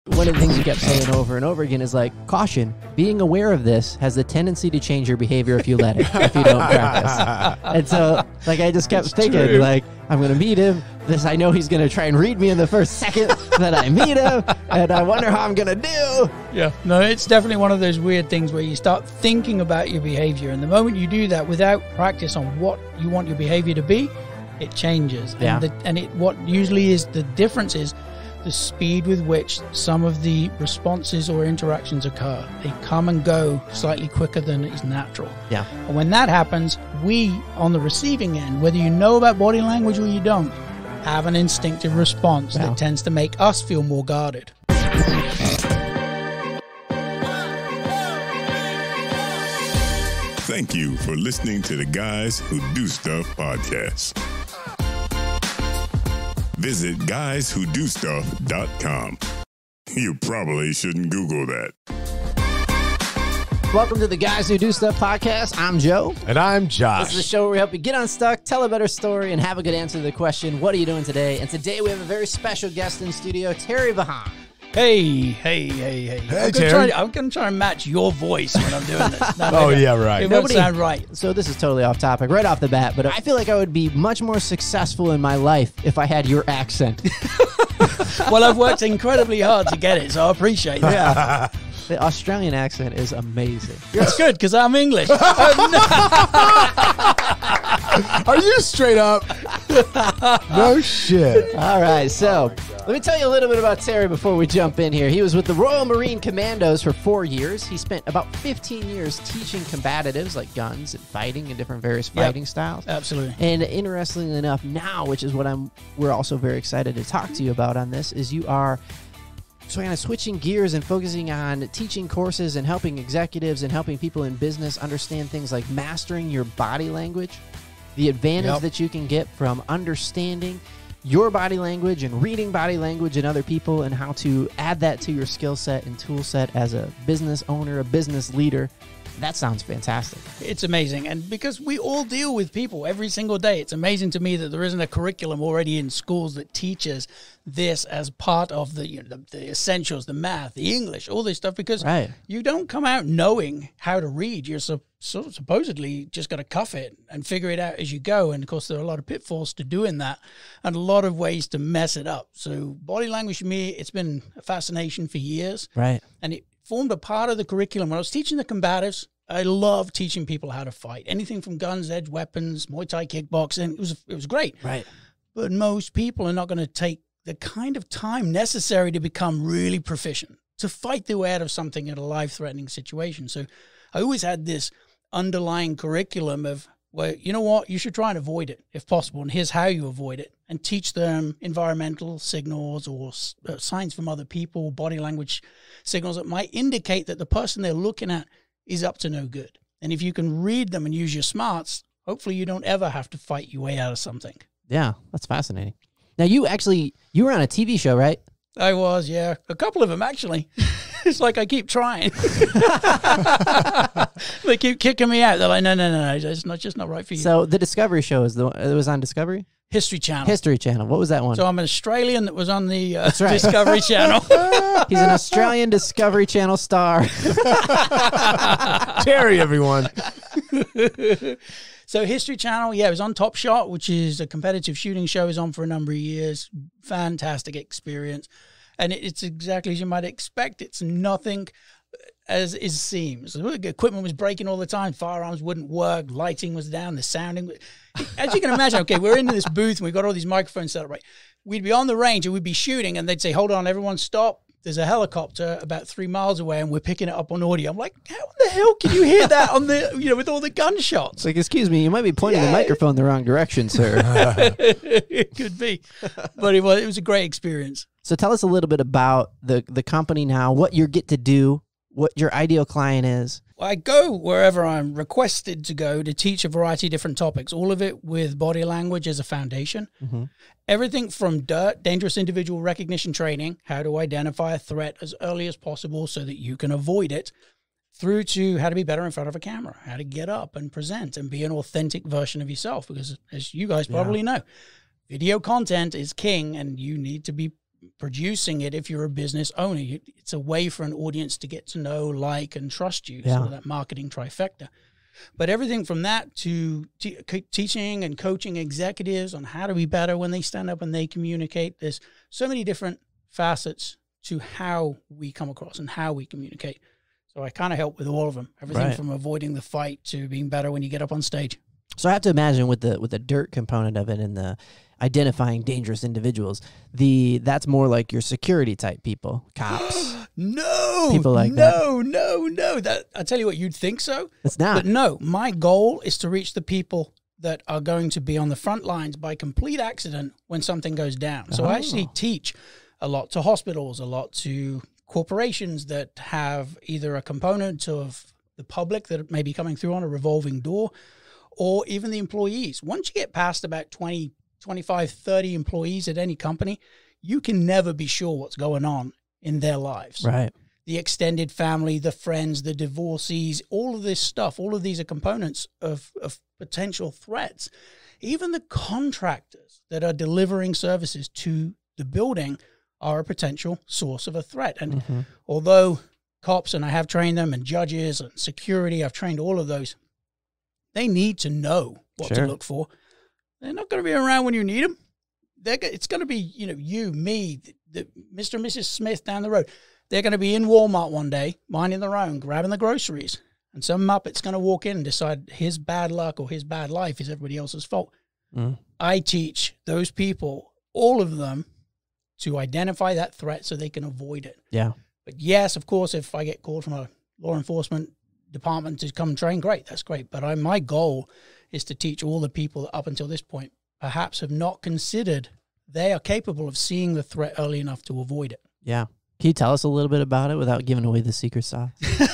One of the things you kept saying over and over again is like, caution, being aware of this has the tendency to change your behavior if you let it, if you don't practice. And so, like, I just kept thinking, like, I'm going to meet him. I know he's going to try and read me in the first second that I meet him, and I wonder how I'm going to do. Yeah, no, it's definitely one of those weird things where you start thinking about your behavior, and the moment you do that without practice on what you want your behavior to be, it changes. Yeah. What usually is the difference is the speed with which some of the responses or interactions occur. They come and go slightly quicker than is natural. Yeah. And when that happens, we, on the receiving end, whether you know about body language or you don't, have an instinctive response that tends to make us feel more guarded. Thank you for listening to the Guys Who Do Stuff podcast. Visit guyswhodostuff.com. You probably shouldn't Google that. Welcome to the Guys Who Do Stuff podcast. I'm Joe. And I'm Josh. This is the show where we help you get unstuck, tell a better story, and have a good answer to the question, what are you doing today? And today we have a very special guest in studio, Terry Vaughan. Hey, Terry. I'm going to try and match your voice when I'm doing this. Yeah, right. It won't sound right. So this is totally off topic right off the bat, but I feel like I would be much more successful in my life if I had your accent. Well, I've worked incredibly hard to get it, so I appreciate that. Yeah. The Australian accent is amazing. It's good because I'm English. Are you straight up? No shit. All right, so let me tell you a little bit about Terry before we jump in here. He was with the Royal Marine Commandos for 4 years. He spent about 15 years teaching combatives like guns and fighting and different various fighting styles. Absolutely. And interestingly enough, now, which is what we're also very excited to talk to you about on this, is you are kind of switching gears and focusing on teaching courses and helping executives and helping people in business understand things like mastering your body language, the advantage that you can get from understanding your body language and reading body language in other people, and how to add that to your skill set and tool set as a business owner, a business leader. That sounds fantastic. It's amazing. And because we all deal with people every single day, it's amazing to me that there isn't a curriculum already in schools that teaches this as part of the essentials, the math, the English, all this stuff, because you don't come out knowing how to read. You're supposedly just got to cuff it and figure it out as you go. And of course, there are a lot of pitfalls to doing that and a lot of ways to mess it up. So body language for me, it's been a fascination for years. Right. And it formed a part of the curriculum. When I was teaching the combatives, I love teaching people how to fight. Anything from guns, edge weapons, Muay Thai, kickboxing. It was great. Right. But most people are not going to take the kind of time necessary to become really proficient, to fight their way out of something in a life-threatening situation. So I always had this underlying curriculum of, well, you know what, you should try and avoid it if possible, and here's how you avoid it, and teach them environmental signals or signs from other people, body language signals that might indicate that the person they're looking at is up to no good. And if you can read them and use your smarts, hopefully you don't ever have to fight your way out of something. Yeah, that's fascinating. Now, you were on a TV show, right? I was, yeah. A couple of them, actually. It's like I keep trying. They keep kicking me out. They're like, no, it's just not right for you. So the Discovery show it was on Discovery? History Channel. History Channel. What was that one? So I'm an Australian that was on the Discovery Channel. He's an Australian Discovery Channel star. Terry, everyone. So History Channel, it was on Top Shot, which is a competitive shooting show. It was on for a number of years. Fantastic experience. And it's exactly as you might expect. It's nothing as it seems. The equipment was breaking all the time. Firearms wouldn't work. Lighting was down. The sounding. As you can imagine, okay, we're in this booth and we've got all these microphones set up, right? We'd be on the range and we'd be shooting and they'd say, hold on, everyone stop. There's a helicopter about 3 miles away and we're picking it up on audio. I'm like, how the hell can you hear that on the, with all the gunshots? It's like, excuse me, you might be pointing the microphone the wrong direction, sir. It could be. But it was a great experience. So tell us a little bit about the company now, what you get to do, what your ideal client is. I go wherever I'm requested to go to teach a variety of different topics, all of it with body language as a foundation. Mm-hmm. Everything from dangerous individual recognition training, how to identify a threat as early as possible so that you can avoid it, through to how to be better in front of a camera, how to get up and present and be an authentic version of yourself. Because as you guys probably know, video content is king and you need to be producing it if you're a business owner. It's a way for an audience to get to know, like, and trust you. Yeah. So that marketing trifecta. But everything from that to teaching and coaching executives on how to be better when they stand up and they communicate. There's so many different facets to how we come across and how we communicate. So I kind of help with all of them. Everything from avoiding the fight to being better when you get up on stage. So I have to imagine with the dirt component of it and the identifying dangerous individuals, that's more like your security type people, cops. No, people like no. That I tell you what, you'd think so. It's not. But no, my goal is to reach the people that are going to be on the front lines by complete accident when something goes down. So I actually teach a lot to hospitals, a lot to corporations that have either a component of the public that may be coming through on a revolving door, or even the employees. Once you get past about 20, 25, 30 employees at any company, you can never be sure what's going on in their lives. Right. The extended family, the friends, the divorcees, all of this stuff, all of these are components of potential threats. Even the contractors that are delivering services to the building are a potential source of a threat. And although cops, and I have trained them, and judges and security, I've trained all of those, they need to know what to look for. They're not going to be around when you need them. It's going to be, you, me, Mr. and Mrs. Smith down the road. They're going to be in Walmart one day, minding their own, grabbing the groceries. And some muppet's going to walk in and decide his bad luck or his bad life is everybody else's fault. I teach those people, all of them, to identify that threat so they can avoid it. Yeah. But yes, of course, if I get called from a law enforcement department to come and train, great, that's great. But my goal is to teach all the people that up until this point perhaps have not considered they are capable of seeing the threat early enough to avoid it. Yeah. Can you tell us a little bit about it without giving away the secret sauce?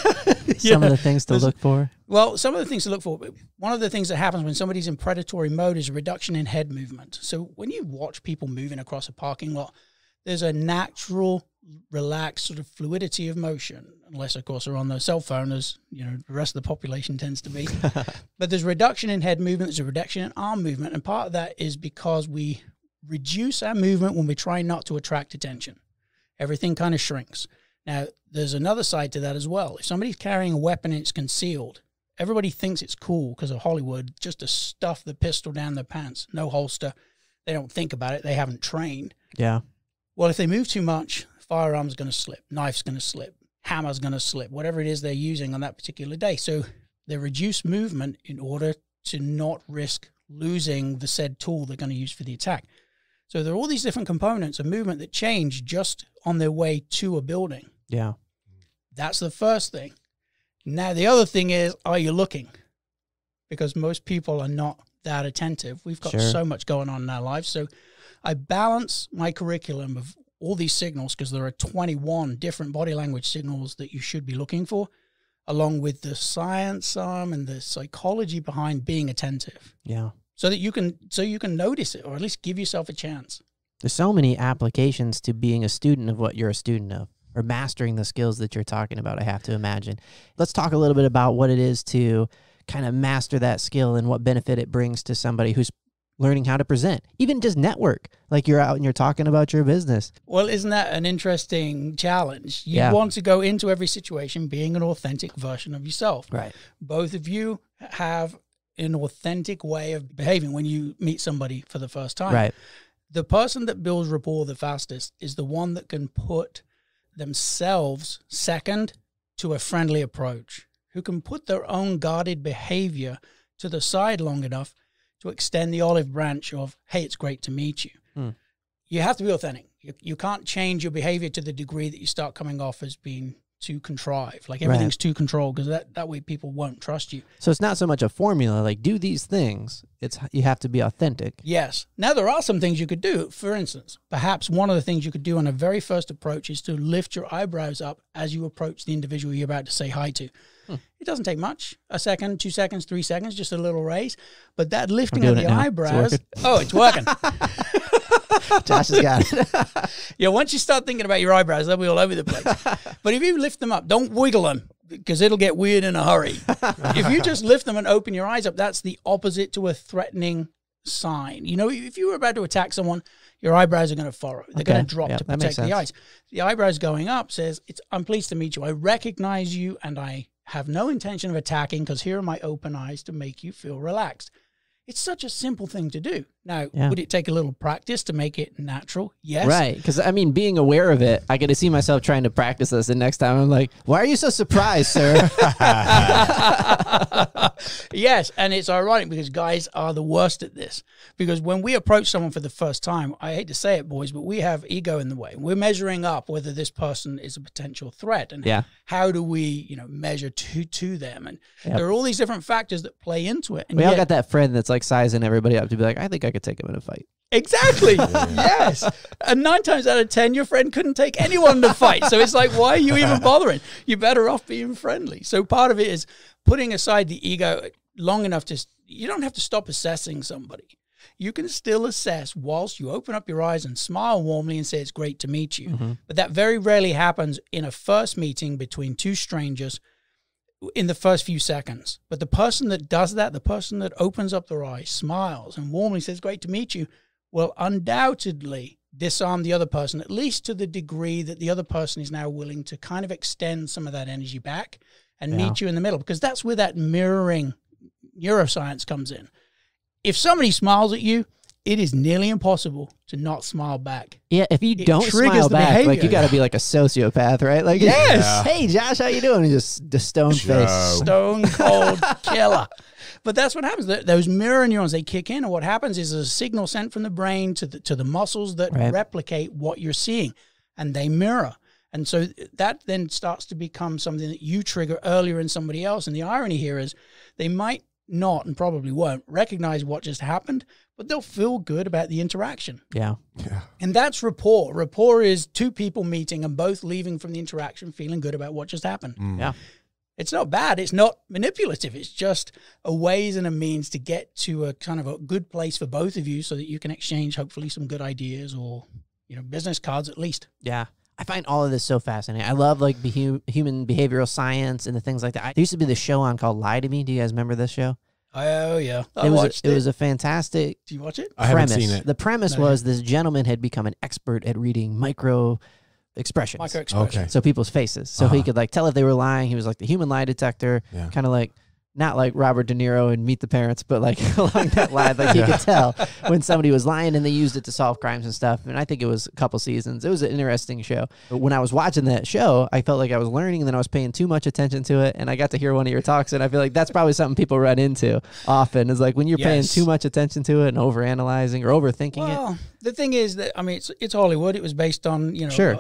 Some of the things to look for? Well, some of the things to look for. One of the things that happens when somebody's in predatory mode is a reduction in head movement. So when you watch people moving across a parking lot, there's a natural, relaxed sort of fluidity of motion, unless, of course, they're on their cell phone, as the rest of the population tends to be. But there's a reduction in head movement, there's a reduction in arm movement, and part of that is because we reduce our movement when we're trying not to attract attention. Everything kind of shrinks. Now, there's another side to that as well. If somebody's carrying a weapon and it's concealed, everybody thinks it's cool because of Hollywood just to stuff the pistol down their pants. No holster. They don't think about it. They haven't trained. Yeah. Well, if they move too much, firearm's going to slip, knife's going to slip, hammer's going to slip, whatever it is they're using on that particular day. So they reduce movement in order to not risk losing the said tool they're going to use for the attack. So there are all these different components of movement that change just on their way to a building. Yeah. That's the first thing. Now, the other thing is, are you looking? Because most people are not that attentive. We've got so much going on in our lives. So I balance my curriculum of all these signals, because there are 21 different body language signals that you should be looking for, along with the science and the psychology behind being attentive. Yeah. So that you can notice it, or at least give yourself a chance. There's so many applications to being a student of what you're a student of, or mastering the skills that you're talking about, I have to imagine. Let's talk a little bit about what it is to kind of master that skill and what benefit it brings to somebody who's learning how to present, even just network, like you're out and you're talking about your business. Well, isn't that an interesting challenge? You want to go into every situation being an authentic version of yourself. Right. Both of you have an authentic way of behaving when you meet somebody for the first time. Right. The person that builds rapport the fastest is the one that can put themselves second to a friendly approach, who can put their own guarded behavior to the side long enough to extend the olive branch of, hey, it's great to meet you. You have to be authentic. You can't change your behavior to the degree that you start coming off as being too contrived. Like everything's too controlled, because that way people won't trust you. So it's not so much a formula, like do these things. It's you have to be authentic. Yes. Now, there are some things you could do. For instance, perhaps one of the things you could do on a very first approach is to lift your eyebrows up as you approach the individual you're about to say hi to. It doesn't take much. A second, 2 seconds, 3 seconds, just a little raise. But that lifting of the eyebrows, it's working. Josh has got it. Yeah, once you start thinking about your eyebrows, they'll be all over the place. But if you lift them up, don't wiggle them, because it'll get weird in a hurry. If you just lift them and open your eyes up, that's the opposite to a threatening sign. If you were about to attack someone, your eyebrows are going to follow. They're going to drop to that makes protect the sense. eyes. The eyebrows going up says, I'm pleased to meet you. I recognize you, and I have no intention of attacking because here are my open eyes to make you feel relaxed. It's such a simple thing to do. Now, would it take a little practice to make it natural? Yes. Right. Because, I mean, being aware of it, I get to see myself trying to practice this. And next time I'm like, why are you so surprised, sir? Yes. And it's ironic because guys are the worst at this. Because when we approach someone for the first time, I hate to say it, boys, but we have ego in the way. We're measuring up whether this person is a potential threat. And how do we, measure to them? And there are all these different factors that play into it. And we all got that friend that's like sizing everybody up to be like, I think I could take him in a fight. Exactly. Yes. And 9 times out of 10, your friend couldn't take anyone to fight. So it's like, why are you even bothering? You're better off being friendly. So part of it is putting aside the ego long enough you don't have to stop assessing somebody. You can still assess whilst you open up your eyes and smile warmly and say, it's great to meet you. But that very rarely happens in a first meeting between two strangers in the first few seconds. But the person that does that, the person that opens up their eyes, smiles, and warmly says, great to meet you, will undoubtedly disarm the other person, at least to the degree that the other person is now willing to kind of extend some of that energy back and meet you in the middle, because that's where that mirroring neuroscience comes in. If somebody smiles at you, it is nearly impossible to not smile back. Yeah, if you don't smile back, like you got to be like a sociopath, right? Like, hey, Josh, how you doing? And just stone face, stone cold killer. But that's what happens. Those mirror neurons, they kick in, and what happens is there's a signal sent from the brain to the muscles that replicate what you're seeing, and they mirror. And so that then starts to become something that you trigger earlier in somebody else. And the irony here is they might not, and probably won't, recognize what just happened, but they'll feel good about the interaction. Yeah. And that's rapport. Rapport is two people meeting and both leaving from the interaction feeling good about what just happened. Yeah. It's not bad. It's not manipulative. It's just a ways and a means to get to a kind of a good place for both of you so that you can exchange hopefully some good ideas or, business cards at least. Yeah. I find all of this so fascinating. I love like human behavioral science and the things like that. There used to be this show on called Lie to Me. Do you guys remember this show? Oh, yeah. It was a fantastic Do you watch it? I haven't seen it. The premise was this gentleman had become an expert at reading micro expressions. Okay. So people's faces. So he could like tell if they were lying. He was like the human lie detector, kind of like, not like Robert De Niro in Meet the Parents, but like along that line, like he could tell when somebody was lying, and they used it to solve crimes and stuff. And I think it was a couple seasons. It was an interesting show. But when I was watching that show, I felt like I was learning, and then I was paying too much attention to it. And I got to hear one of your talks, and I feel like that's probably something people run into often, is like when you're paying too much attention to it and overanalyzing or overthinking it. The thing is that, I mean, it's Hollywood. It was based on,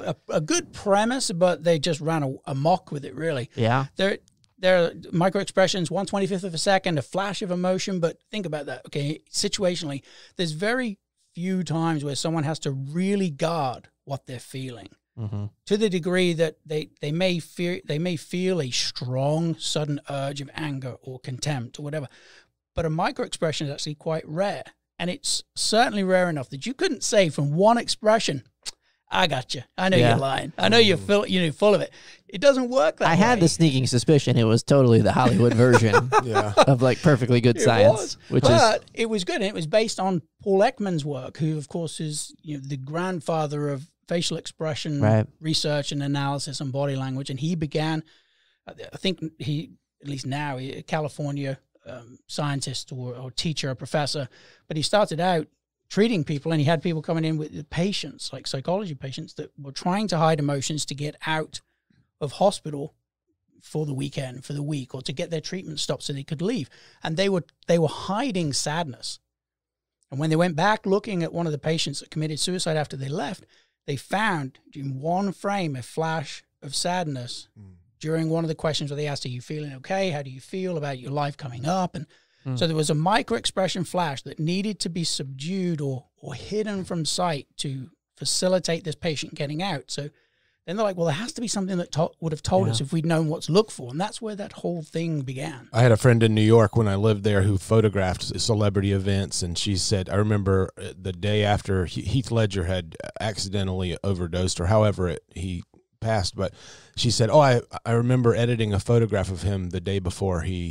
a good premise, but they just ran amok with it, really. Yeah. There are micro expressions, 1/25th of a second, a flash of emotion. But think about that, okay? Situationally, there's very few times where someone has to really guard what they're feeling to the degree that they may feel a strong, sudden urge of anger or contempt or whatever. But a micro expression is actually quite rare, and it's certainly rare enough that you couldn't say from one expression, I got you. I know you're lying. I know you're full of it. It doesn't work that way. I had the sneaking suspicion it was totally the Hollywood version of like Perfectly Good Science. But it was good. And it was based on Paul Ekman's work, who, of course, is the grandfather of facial expression research and analysis and body language. And he began, I think he, at least now, a California scientist or teacher or professor, but he started out treating people, and he had people coming in with patients, like psychology patients, that were trying to hide emotions to get out of hospital for the weekend, for the week, or to get their treatment stopped so they could leave. And they were hiding sadness. And when they went back looking at one of the patients that committed suicide after they left, they found in one frame a flash of sadness during one of the questions where they asked, are you feeling okay? How do you feel about your life coming up? And so there was a micro-expression flash that needed to be subdued or hidden from sight to facilitate this patient getting out. So then they're like, well, there has to be something that would have told us if we'd known what to look for. And that's where that whole thing began. I had a friend in New York when I lived there who photographed celebrity events, and she said, I remember the day after Heath Ledger had accidentally overdosed, or however he passed, but she said, I remember editing a photograph of him the day before he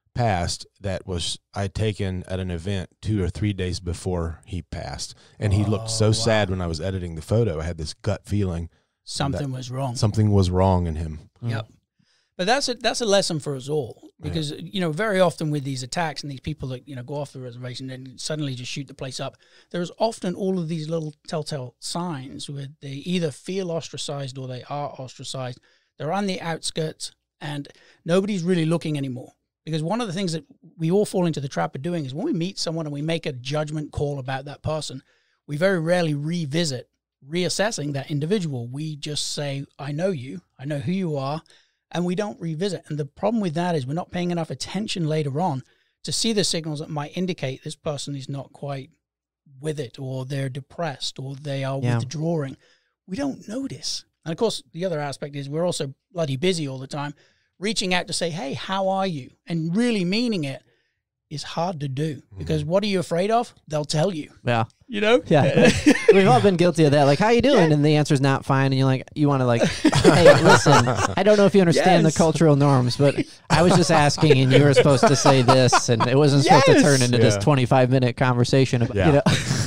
passed that was I'd taken at an event 2 or 3 days before he passed, and he looked so sad when I was editing the photo. I had this gut feeling something was wrong. Something was wrong in him. Yep. But that's a lesson for us all, because very often with these attacks and these people that go off the reservation and suddenly just shoot the place up, there's often all of these little telltale signs where they either feel ostracized or they are ostracized. They're on the outskirts and nobody's really looking anymore. Because one of the things that we all fall into the trap of doing is when we meet someone and we make a judgment call about that person, we very rarely revisit reassessing that individual. We just say, I know you, I know who you are, and we don't revisit. And the problem with that is we're not paying enough attention later on to see the signals that might indicate this person is not quite with it, or they're depressed, or they are withdrawing. We don't notice. And of course, the other aspect is we're also bloody busy all the time. Reaching out to say, hey, how are you? And really meaning it is hard to do, because what are you afraid of? They'll tell you. Yeah. Yeah. We've all been guilty of that. Like, how you doing? And the answer's not fine. And you're like, you want to like, hey, listen, I don't know if you understand the cultural norms, but I was just asking, and you were supposed to say this, and it wasn't supposed to turn into this 25-minute conversation about,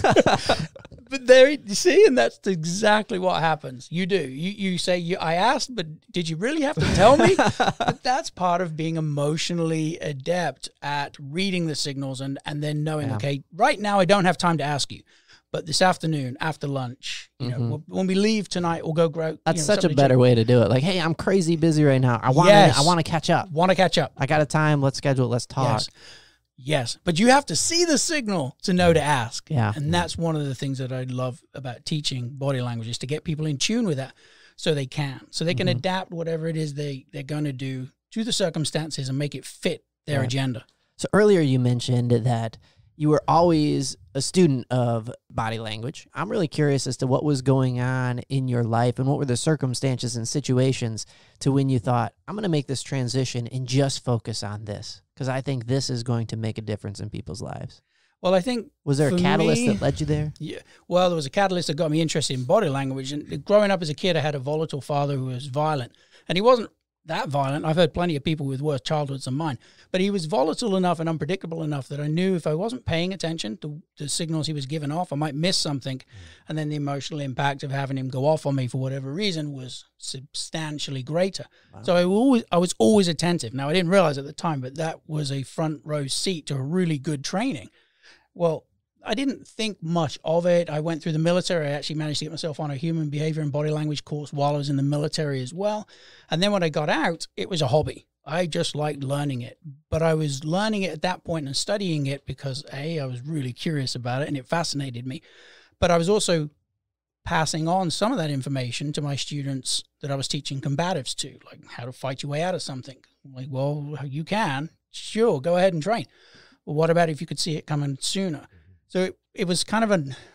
But there, you see, and that's exactly what happens. You do. You say, I asked, but did you really have to tell me? But that's part of being emotionally adept at reading the signals and then knowing, okay, right now I don't have time to ask you. But this afternoon, after lunch, when we leave tonight, we'll go grow. That's such a better way to do it. Like, hey, I'm crazy busy right now. I want to catch up. I got a time. Let's schedule it. Let's talk. Yes, but you have to see the signal to know to ask. Yeah. And that's one of the things that I love about teaching body language, is to get people in tune with that so they can adapt whatever it is they're going to do to the circumstances and make it fit their agenda. So earlier you mentioned that you were always a student of body language. I'm really curious as to what was going on in your life and what were the circumstances and situations to when you thought, I'm going to make this transition and just focus on this, because I think this is going to make a difference in people's lives. Well, I think... Was there a catalyst that led you there? Yeah. Well, there was a catalyst that got me interested in body language. And growing up as a kid, I had a volatile father who was violent. And he wasn't that violent. I've heard plenty of people with worse childhoods than mine. But he was volatile enough and unpredictable enough that I knew if I wasn't paying attention to the signals he was giving off, I might miss something. And then the emotional impact of having him go off on me for whatever reason was substantially greater. Wow. So I was always attentive. Now, I didn't realize at the time, but that was a front row seat to a really good training. Well, I didn't think much of it. I went through the military. I actually managed to get myself on a human behavior and body language course while I was in the military as well. And then when I got out, it was a hobby. I just liked learning it. But I was learning it at that point and studying it because, A, I was really curious about it and it fascinated me. But I was also passing on some of that information to my students that I was teaching combatives to, like how to fight your way out of something. I'm like, well, you can. Sure, go ahead and train. Well, what about if you could see it coming sooner? So it was kind of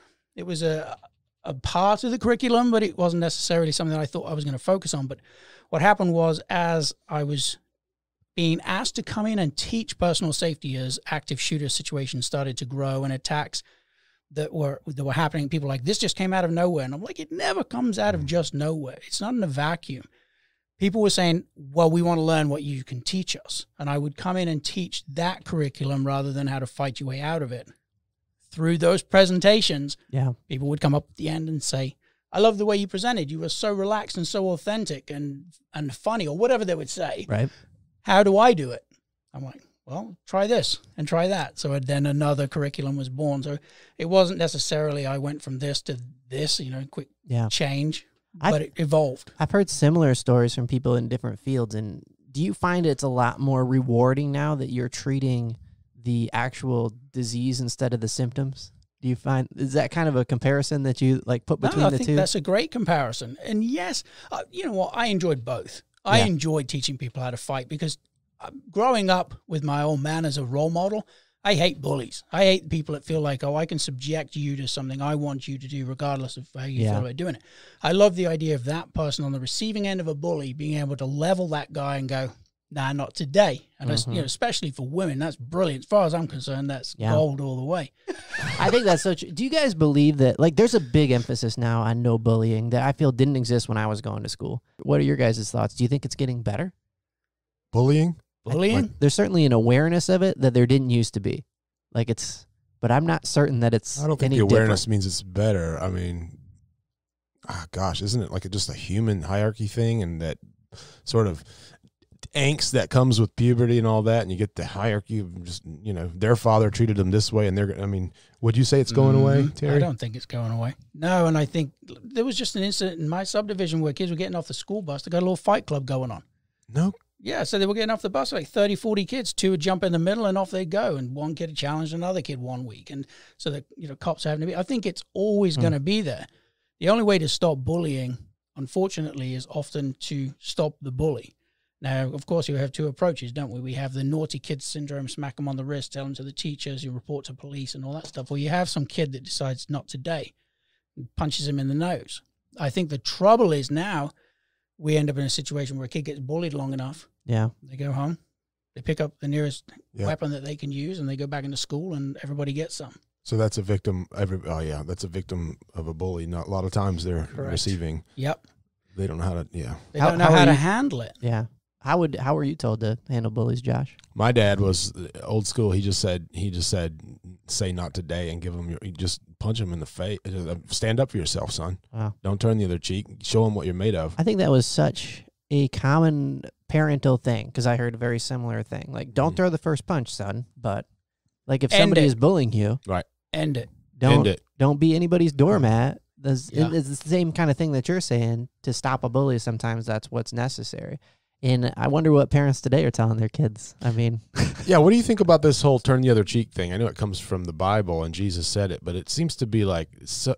a part of the curriculum, but it wasn't necessarily something that I thought I was going to focus on. But what happened was, as I was being asked to come in and teach personal safety as active shooter situations started to grow and attacks that were happening, people like, this just came out of nowhere. And I'm like, it never comes out of just nowhere. It's not in a vacuum. People were saying, well, we want to learn what you can teach us. And I would come in and teach that curriculum rather than how to fight your way out of it. Through those presentations, people would come up at the end and say, I love the way you presented. You were so relaxed and so authentic and funny, or whatever they would say. Right. How do I do it? I'm like, well, try this and try that. So then another curriculum was born. So it wasn't necessarily I went from this to this, quick change, but it evolved. I've heard similar stories from people in different fields. And do you find it's a lot more rewarding now that you're treating the actual disease instead of the symptoms? Do you find, is that kind of a comparison that you like put between the two? I think that's a great comparison. And yes, you know what? I enjoyed both. I enjoyed teaching people how to fight because growing up with my old man as a role model, I hate bullies. I hate people that feel like, oh, I can subject you to something I want you to do regardless of how you feel about doing it. I love the idea of that person on the receiving end of a bully being able to level that guy and go, nah, not today. And that's, especially for women, that's brilliant. As far as I'm concerned, that's gold all the way. I think that's so true. Do you guys believe that, like, there's a big emphasis now on no bullying that I feel didn't exist when I was going to school? What are your guys' thoughts? Do you think it's getting better? Bullying? Bullying? There's certainly an awareness of it that there didn't used to be. Like but I'm not certain that it's I don't think any the awareness different. means it's better. I mean, gosh, isn't it like just a human hierarchy thing, and that sort of angst that comes with puberty and all that, and you get the hierarchy of just, their father treated them this way, and would you say it's going away, Terry? I don't think it's going away. No, and I think there was just an incident in my subdivision where kids were getting off the school bus. They got a little fight club going on. No. Yeah, so they were getting off the bus, like 30, 40 kids. 2 would jump in the middle and off they go. And one kid had challenged another kid one week. And so the cops are having to be, I think it's always going to be there. The only way to stop bullying, unfortunately, is often to stop the bully. Now, of course, you have 2 approaches, don't we? We have the naughty kid syndrome, smack them on the wrist, tell them to the teachers, you report to police and all that stuff. Or you have some kid that decides not today and punches him in the nose. I think the trouble is now we end up in a situation where a kid gets bullied long enough. Yeah. They go home, they pick up the nearest weapon that they can use, and they go back into school, and everybody gets some. So that's a victim. That's a victim of a bully. Not a lot of times they're receiving. Yep. They don't know how to. Yeah. They don't know how to handle it. Yeah. How were you told to handle bullies, Josh? My dad was old school. He just said, say not today, and just punch him in the face. Stand up for yourself, son. Wow. Don't turn the other cheek. Show him what you're made of. I think that was such a common parental thing, because I heard a very similar thing. Like, don't throw the first punch, son. But like, if somebody is bullying you, right, end it. Don't be anybody's doormat. It's the same kind of thing that you're saying. To stop a bully, sometimes that's what's necessary. And I wonder what parents today are telling their kids. I mean, yeah. What do you think about this whole turn the other cheek thing? I know it comes from the Bible and Jesus said it, but it seems to be like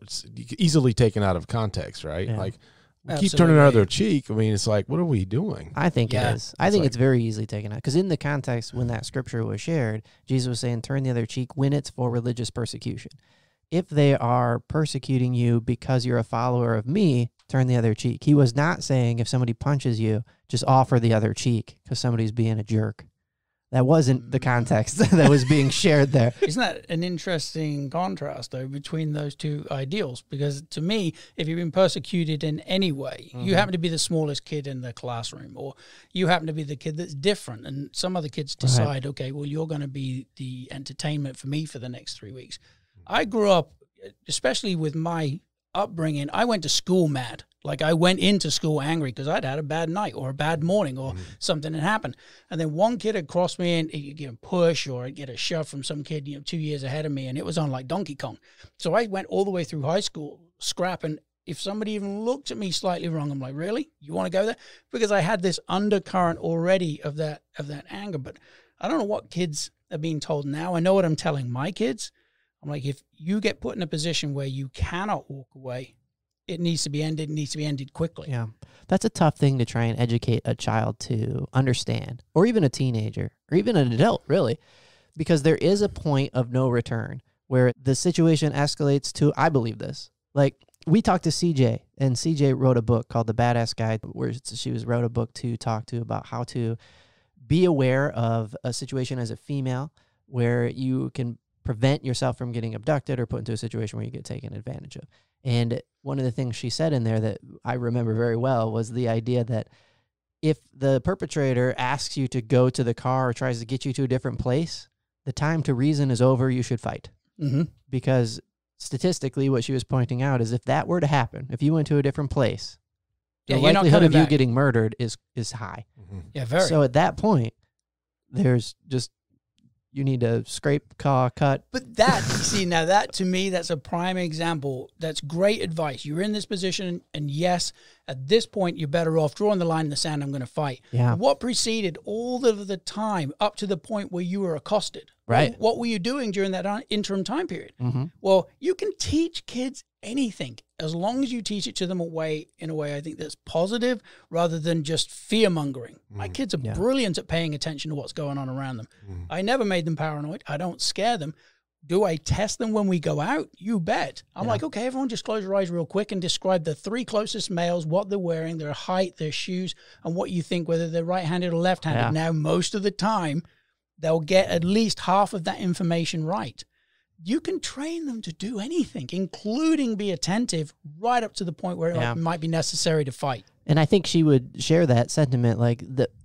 easily taken out of context, right? Yeah. Like, we keep turning the other cheek. I mean, it's like, what are we doing? I think it is. I think it's very easily taken out. Because in the context when that scripture was shared, Jesus was saying, turn the other cheek when it's for religious persecution. If they are persecuting you because you're a follower of me, turn the other cheek. He was not saying if somebody punches you, just offer the other cheek because somebody's being a jerk. That wasn't the context that was being shared there. Isn't that an interesting contrast, though, between those two ideals? Because to me, if you've been persecuted in any way, you happen to be the smallest kid in the classroom, or you happen to be the kid that's different, and some other kids decide, okay, well, you're going to be the entertainment for me for the next 3 weeks. I grew up, especially with my upbringing, I went to school mad. Like, I went into school angry because I'd had a bad night or a bad morning or something had happened. And then one kid had crossed me and he'd get a push or I'd get a shove from some kid, 2 years ahead of me, and it was on like Donkey Kong. So I went all the way through high school scrapping. If somebody even looked at me slightly wrong, I'm like, really? You want to go there? Because I had this undercurrent already of that anger. But I don't know what kids are being told now. I know what I'm telling my kids. I'm like, if you get put in a position where you cannot walk away, it needs to be ended. It needs to be ended quickly. Yeah. That's a tough thing to try and educate a child to understand, or even a teenager, or even an adult, really, because there is a point of no return where the situation escalates to, I believe this. Like, we talked to CJ, and CJ wrote a book called The Badass Guide, where she wrote a book to talk to about how to be aware of a situation as a female where you can prevent yourself from getting abducted or put into a situation where you get taken advantage of. And one of the things she said in there that I remember very well was the idea that if the perpetrator asks you to go to the car or tries to get you to a different place, the time to reason is over. You should fight. Because statistically, what she was pointing out is if that were to happen, if you went to a different place, the likelihood of you getting murdered is high. Yeah, very. So at that point, there's just, you need to scrape, claw, cut. But that, see, now that to me, that's a prime example. That's great advice. You're in this position, and yes, at this point, you're better off drawing the line in the sand. I'm going to fight. Yeah. What preceded all of the time up to the point where you were accosted? Right. What were you doing during that interim time period? Well, you can teach kids anything as long as you teach it to them in a way I think that's positive rather than just fear-mongering. My kids are brilliant at paying attention to what's going on around them. I never made them paranoid. I don't scare them. Do I test them when we go out? You bet. I'm like, okay, everyone just close your eyes real quick and describe the 3 closest males, what they're wearing, their height, their shoes, and what you think, whether they're right-handed or left-handed. Now, most of the time, they'll get at least half of that information right. You can train them to do anything, including be attentive right up to the point where it might be necessary to fight. And I think she would share that sentiment. Like,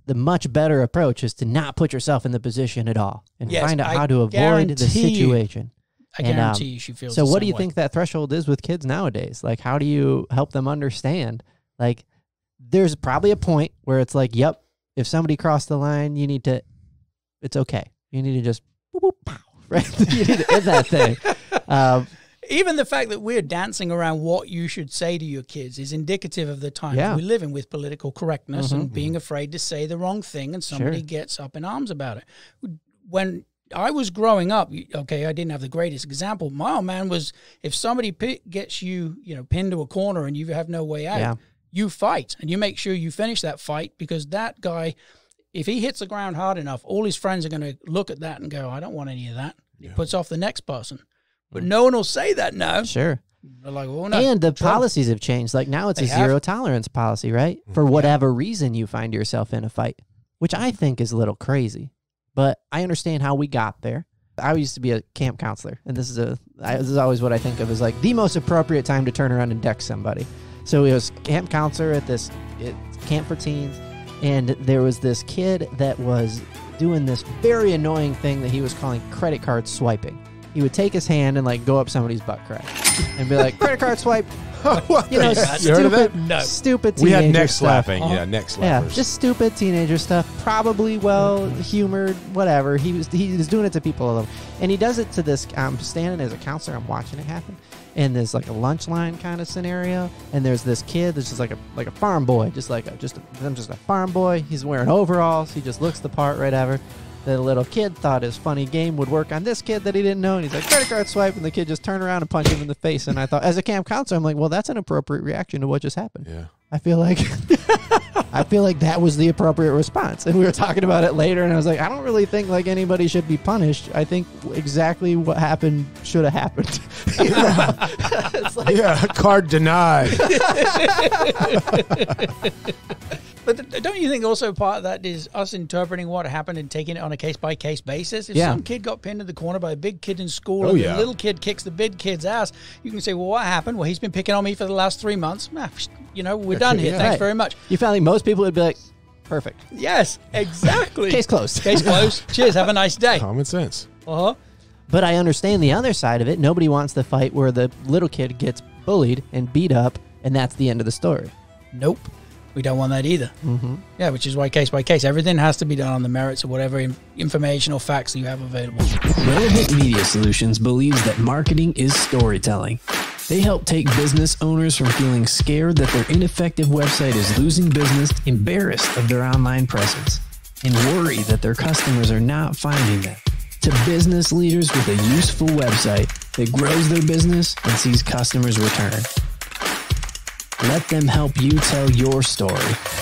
the much better approach is to not put yourself in the position at all and Yes, find out I how to avoid the guarantee you. situation. I guarantee you she feels So the what do same you way. think that threshold is with kids nowadays? Like, how do you help them understand? Like, there's probably a point where it's like, yep, if somebody crossed the line, it's okay. You need to just, boop, boop, pow, right? You need to end that thing. Even the fact that we're dancing around what you should say to your kids is indicative of the times we live in with political correctness and being afraid to say the wrong thing, and somebody gets up in arms about it. When I was growing up, okay, I didn't have the greatest example. My old man was, if somebody gets you, pinned to a corner and you have no way out, you fight and you make sure you finish that fight, because that guy, if he hits the ground hard enough, all his friends are going to look at that and go, I don't want any of that. It puts off the next person. But no one will say that now. Sure. They're like, oh, no. And the policies have changed. Like, now it's a zero tolerance policy, right? For whatever reason you find yourself in a fight, which I think is a little crazy. But I understand how we got there. I used to be a camp counselor, and this is always what I think of as like the most appropriate time to turn around and deck somebody. So it was camp counselor at this camp for teens, and there was this kid that was doing this very annoying thing that he was calling credit card swiping. He would take his hand and like go up somebody's butt crack and be like, credit card swipe. You heard of that? No. Stupid We teenager had neck stuff. slapping. Yeah, neck slappers. Yeah, just stupid teenager stuff. Probably well-humored, whatever. He was doing it to people all over. And he does it to this, I'm standing as a counselor, I'm watching it happen. And there's like a lunch line kind of scenario. And there's this kid that's just like a farm boy. I'm just a farm boy. He's wearing overalls. He just looks the part, whatever. The little kid thought his funny game would work on this kid that he didn't know, and he's like, credit card swipe, and the kid just turned around and punched him in the face. And I thought, as a camp counselor, I'm like, well, that's an appropriate reaction to what just happened. Yeah. I feel like that was the appropriate response. And we were talking about it later, and I was like, I don't really think like anybody should be punished. I think exactly what happened should have happened. It's like, Yeah, card denied. But don't you think also part of that is us interpreting what happened and taking it on a case-by-case basis? If some kid got pinned to the corner by a big kid in school and the little kid kicks the big kid's ass, you can say, well, what happened? Well, he's been picking on me for the last 3 months. We're done here. Thanks very much. You found like most people would be like, perfect. Yes, exactly. Case closed. Case closed. Cheers. Have a nice day. Common sense. Uh-huh. But I understand the other side of it. Nobody wants the fight where the little kid gets bullied and beat up, and that's the end of the story. Nope. We don't want that either. Mm-hmm. Yeah, which is why case by case, everything has to be done on the merits of whatever information or facts that you have available. Relevant Media Solutions believes that marketing is storytelling. They help take business owners from feeling scared that their ineffective website is losing business, embarrassed of their online presence, and worry that their customers are not finding them, to business leaders with a useful website that grows their business and sees customers return. Let them help you tell your story.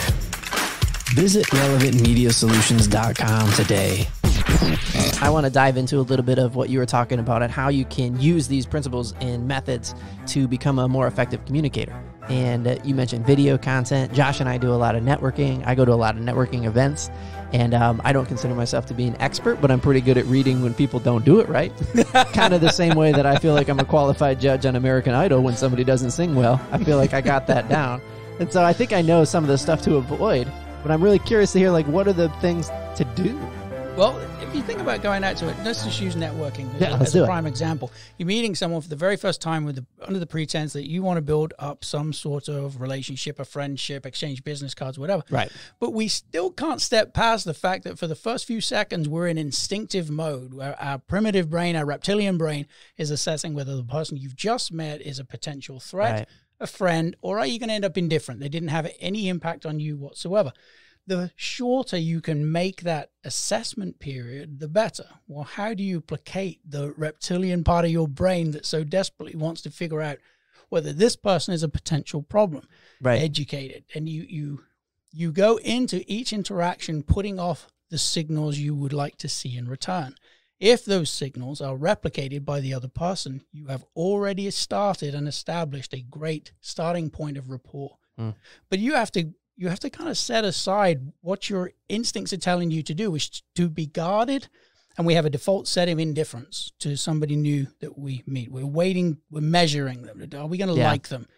Visit relevantmediasolutions.com today. I want to dive into a little bit of what you were talking about and how you can use these principles and methods to become a more effective communicator. And you mentioned video content. Josh and I do a lot of networking. I go to a lot of networking events. And I don't consider myself to be an expert, but I'm pretty good at reading when people don't do it right. Kind of the same way that I feel like I'm a qualified judge on American Idol when somebody doesn't sing well. I feel like I got that down. And so I think I know some of the stuff to avoid, but I'm really curious to hear, like, what are the things to do? Well, if you think about going out to it, let's just use networking as a prime example. You're meeting someone for the very first time under the pretense that you want to build up some sort of relationship, a friendship, exchange business cards, whatever. Right. But we still can't step past the fact that for the first few seconds, we're in instinctive mode, where our primitive brain, our reptilian brain, is assessing whether the person you've just met is a potential threat, a friend, or are you going to end up indifferent? They didn't have any impact on you whatsoever. The shorter you can make that assessment period, the better. Well, how do you placate the reptilian part of your brain that so desperately wants to figure out whether this person is a potential problem? Right. Educate it. And you go into each interaction putting off the signals you would like to see in return. If those signals are replicated by the other person, you have already started and established a great starting point of rapport. But you have to kind of set aside what your instincts are telling you to do, which is to be guarded. And we have a default setting of indifference to somebody new that we meet. We're waiting, we're measuring them. Are we going to like them?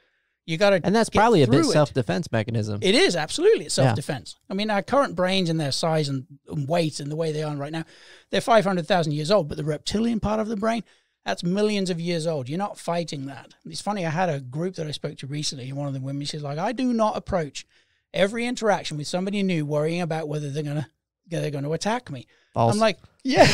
You got to, and that's probably a bit self-defense mechanism. It is, absolutely. It's self-defense. I mean, our current brains and their size and weight and the way they are right now, they're 500,000 years old, but the reptilian part of the brain, that's millions of years old. You're not fighting that. It's funny, I had a group that I spoke to recently, and one of the women, she's like, I do not approach every interaction with somebody new worrying about whether they're going to attack me. False. I'm like, yeah.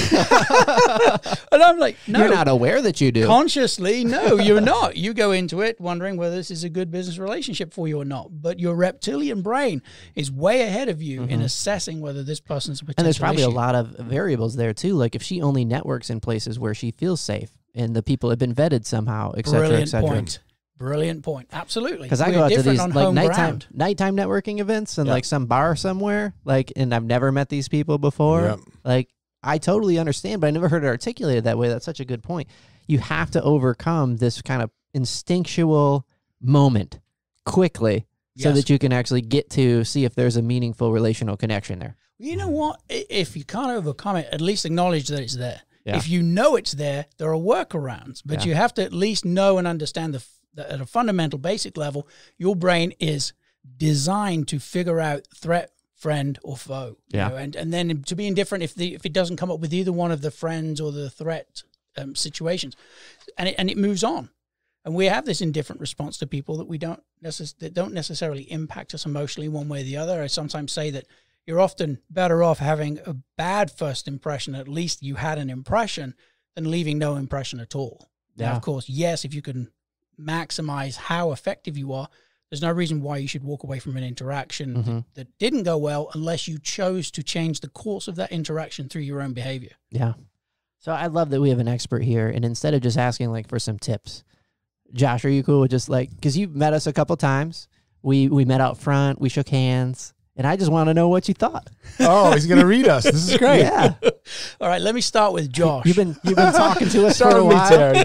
And I'm like, no. You're not aware that you do. Consciously, no, you're not. You go into it wondering whether this is a good business relationship for you or not. But your reptilian brain is way ahead of you in assessing whether this person's a potential And there's probably issue. a lot of variables there, too. Like if she only networks in places where she feels safe and the people have been vetted somehow, et cetera, et cetera. Point. Brilliant point. Absolutely. Because I go out to these like nighttime networking events and like some bar somewhere, like, and I've never met these people before. Yep. Like, I totally understand, but I never heard it articulated that way. That's such a good point. You have to overcome this kind of instinctual moment quickly so that you can actually get to see if there's a meaningful relational connection there. You know what? If you can't overcome it, at least acknowledge that it's there. Yeah. If you know it's there, there are workarounds, but you have to at least know and understand that at a fundamental basic level, your brain is designed to figure out threat, friend, or foe. Yeah. You know, and then to be indifferent if it doesn't come up with either one of the friends or the threat situations, and it moves on. And we have this indifferent response to people that that don't necessarily impact us emotionally one way or the other. I sometimes say that you're often better off having a bad first impression, at least you had an impression, than leaving no impression at all. Yeah. Now, of course, yes, if you can maximize how effective you are, there's no reason why you should walk away from an interaction that didn't go well unless you chose to change the course of that interaction through your own behavior. Yeah. So I love that we have an expert here, and instead of just asking like for some tips, Josh, are you cool with just like, because you've met us a couple times, we met out front, we shook hands, and I just want to know what you thought. Oh, he's going to read us. This is great. Yeah. All right, let me start with Josh. You've been talking to us for a while.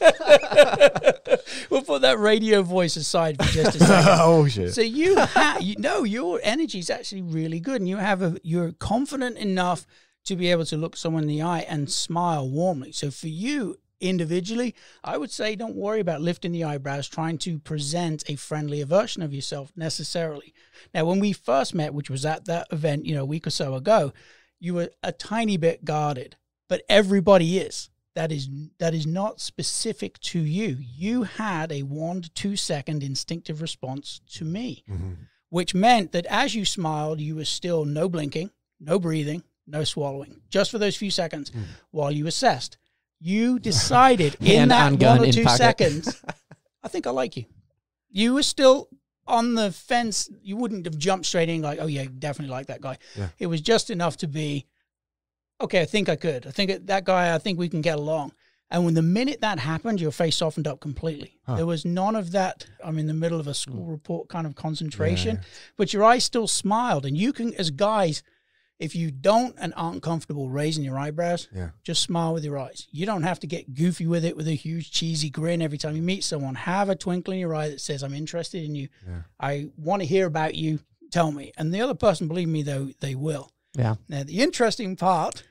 We'll put that radio voice aside for just a second. Oh shit! So your energy is actually really good, and you're confident enough to be able to look someone in the eye and smile warmly. So for you individually, I would say don't worry about lifting the eyebrows, trying to present a friendlier version of yourself necessarily. Now, when we first met, which was at that event, a week or so ago, you were a tiny bit guarded, but everybody is. That is not specific to you. You had a 1 to 2 second instinctive response to me, which meant that as you smiled, you were still no blinking, no breathing, no swallowing, just for those few seconds while you assessed. You decided in that 1 or 2 seconds, I think I like you. You were still on the fence. You wouldn't have jumped straight in like, oh yeah, definitely like that guy. Yeah. It was just enough to be, okay, I think I could. I think that guy, I think we can get along. And when the minute that happened, your face softened up completely. There was none of that, I'm in the middle of a school report kind of concentration, but your eyes still smiled. And you can, as guys, if you don't and aren't comfortable raising your eyebrows, just smile with your eyes. You don't have to get goofy with it with a huge cheesy grin every time you meet someone. Have a twinkle in your eye that says, I'm interested in you. I want to hear about you. Tell me. And the other person, believe me, though, they will. Yeah. Now, the interesting part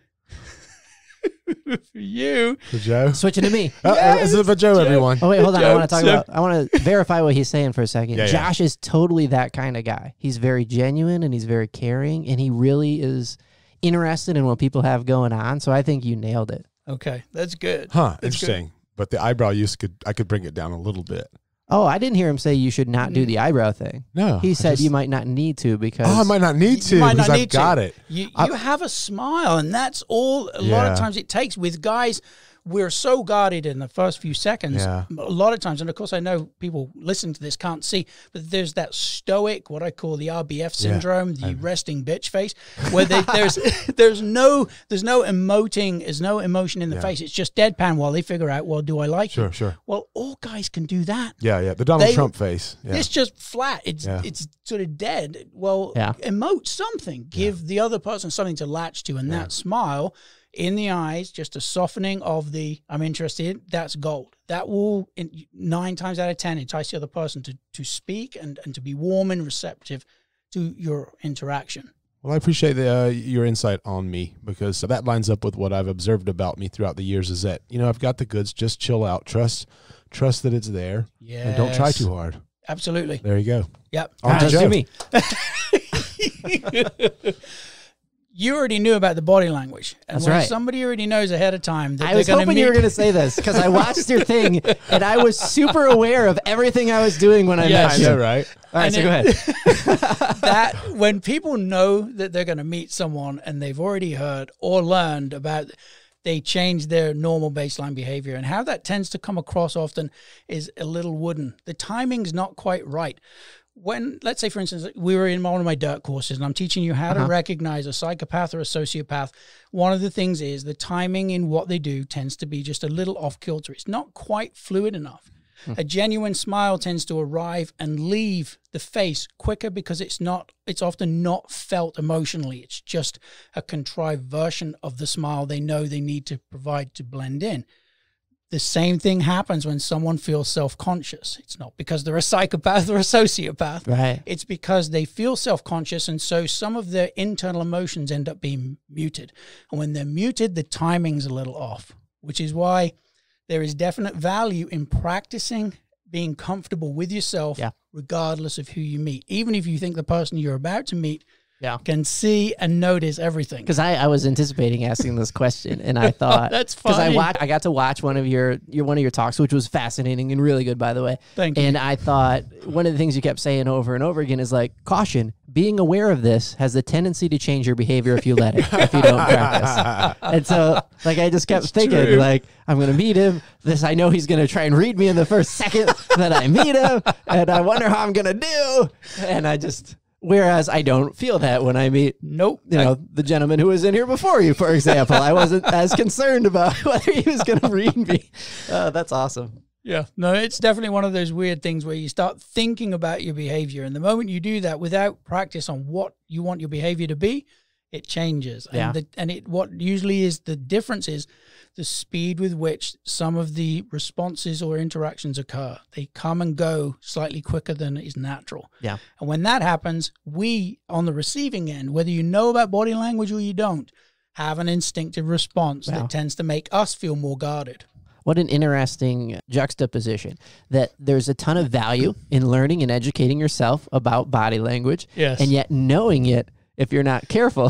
for you. For Joe. Switching to me. This is for Joe, everyone. Oh, wait, hold on. Joe, I want to verify what he's saying for a second. Josh is totally that kind of guy. He's very genuine and he's very caring, and he really is interested in what people have going on. So I think you nailed it. Okay. That's good. Huh. That's interesting. Good. But the eyebrow use I could bring it down a little bit. Oh, I didn't hear him say you should not do the eyebrow thing. No. He said you might not need to because... Oh, I might not need to because I've got it. You have a smile, and that's all a lot of times it takes. With guys, we're so guarded in the first few seconds. A lot of times, and of course I know people listening to this can't see, but there's that stoic, what I call the RBF syndrome, the resting bitch face, where there's no emoting, there's no emotion in the face. It's just deadpan while they figure out, well, do I like you? Sure. Well, all guys can do that. Yeah. The Donald Trump face. It's just flat. It's sort of dead. Well, emote something. Give the other person something to latch to, and that smile in the eyes, just a softening of the I'm interested, that's gold. That will, 9 times out of 10, entice the other person to speak and to be warm and receptive to your interaction. Well, I appreciate your insight on me, because that lines up with what I've observed about me throughout the years, is that, I've got the goods, just chill out, trust that it's there, and don't try too hard. Absolutely. There you go. Yep. On to Guys, Joe. do me. You already knew about the body language. And That's when right. somebody already knows ahead of time that I was they're going to hoping you were going to say this because I watched your thing and I was super aware of everything I was doing when I Yes. met you. I know, right? All right, And so go ahead. that when people know that they're going to meet someone and they've already heard or learned about, they change their normal baseline behavior, and how that tends to come across often is a little wooden. The timing's not quite right. When, let's say, for instance, we were in one of my dirt courses and I'm teaching you how to recognize a psychopath or a sociopath. One of the things is the timing in what they do tends to be just a little off kilter. It's not quite fluid enough. A genuine smile tends to arrive and leave the face quicker because it's often not felt emotionally. It's just a contrived version of the smile they know they need to provide to blend in. The same thing happens when someone feels self-conscious. It's not because they're a psychopath or a sociopath. Right. It's because they feel self-conscious, and so some of their internal emotions end up being muted. And when they're muted, the timing's a little off, which is why there is definite value in practicing being comfortable with yourself, regardless of who you meet. Even if you think the person you're about to meet can see and notice everything. Because I was anticipating asking this question, and I thought That's because funny. I got to watch one of your talks, which was fascinating and really good, by the way. Thank you. And I thought one of the things you kept saying over and over again is like, caution, being aware of this has the tendency to change your behavior if you let it, if you don't practice. And so, like, I just kept thinking, true. like, I'm going to meet him. I know he's going to try and read me in the first second that I meet him, and I wonder how I'm going to do. And whereas I don't feel that when I meet, the gentleman who was in here before you, for example. I wasn't as concerned about whether he was going to read me. That's awesome. Yeah, no, it's definitely one of those weird things where you start thinking about your behavior, and the moment you do that without practice on what you want your behavior to be, it changes. Yeah. What usually is the difference is the speed with which some of the responses or interactions occur. They come and go slightly quicker than is natural. Yeah. And when that happens, we, on the receiving end, whether you know about body language or you don't, have an instinctive response that tends to make us feel more guarded. What an interesting juxtaposition that there's a ton of value in learning and educating yourself about body language. Yes. And yet knowing it, if you're not careful,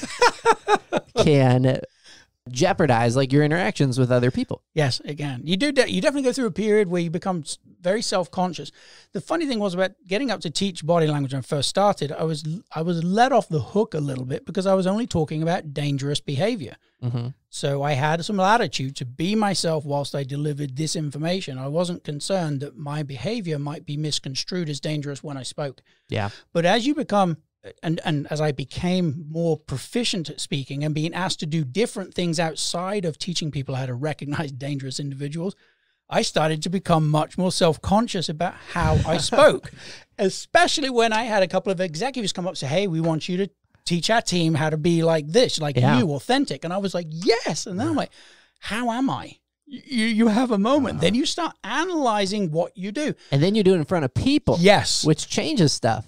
can jeopardize like your interactions with other people. Yes, again, you definitely go through a period where you become very self-conscious. The funny thing was about getting up to teach body language when I first started, I was let off the hook a little bit because I was only talking about dangerous behavior. Mm-hmm. So I had some latitude to be myself whilst I delivered this information. I wasn't concerned that my behavior might be misconstrued as dangerous when I spoke. Yeah. But as you become, and as I became more proficient at speaking and being asked to do different things outside of teaching people how to recognize dangerous individuals, I started to become much more self-conscious about how I spoke, especially when I had a couple of executives come up and say, hey, we want you to teach our team how to be like this, like you, authentic. And I was like, yes. And then I'm like, how am I? You have a moment. Then you start analyzing what you do. And then you do it in front of people. Yes. Which changes stuff.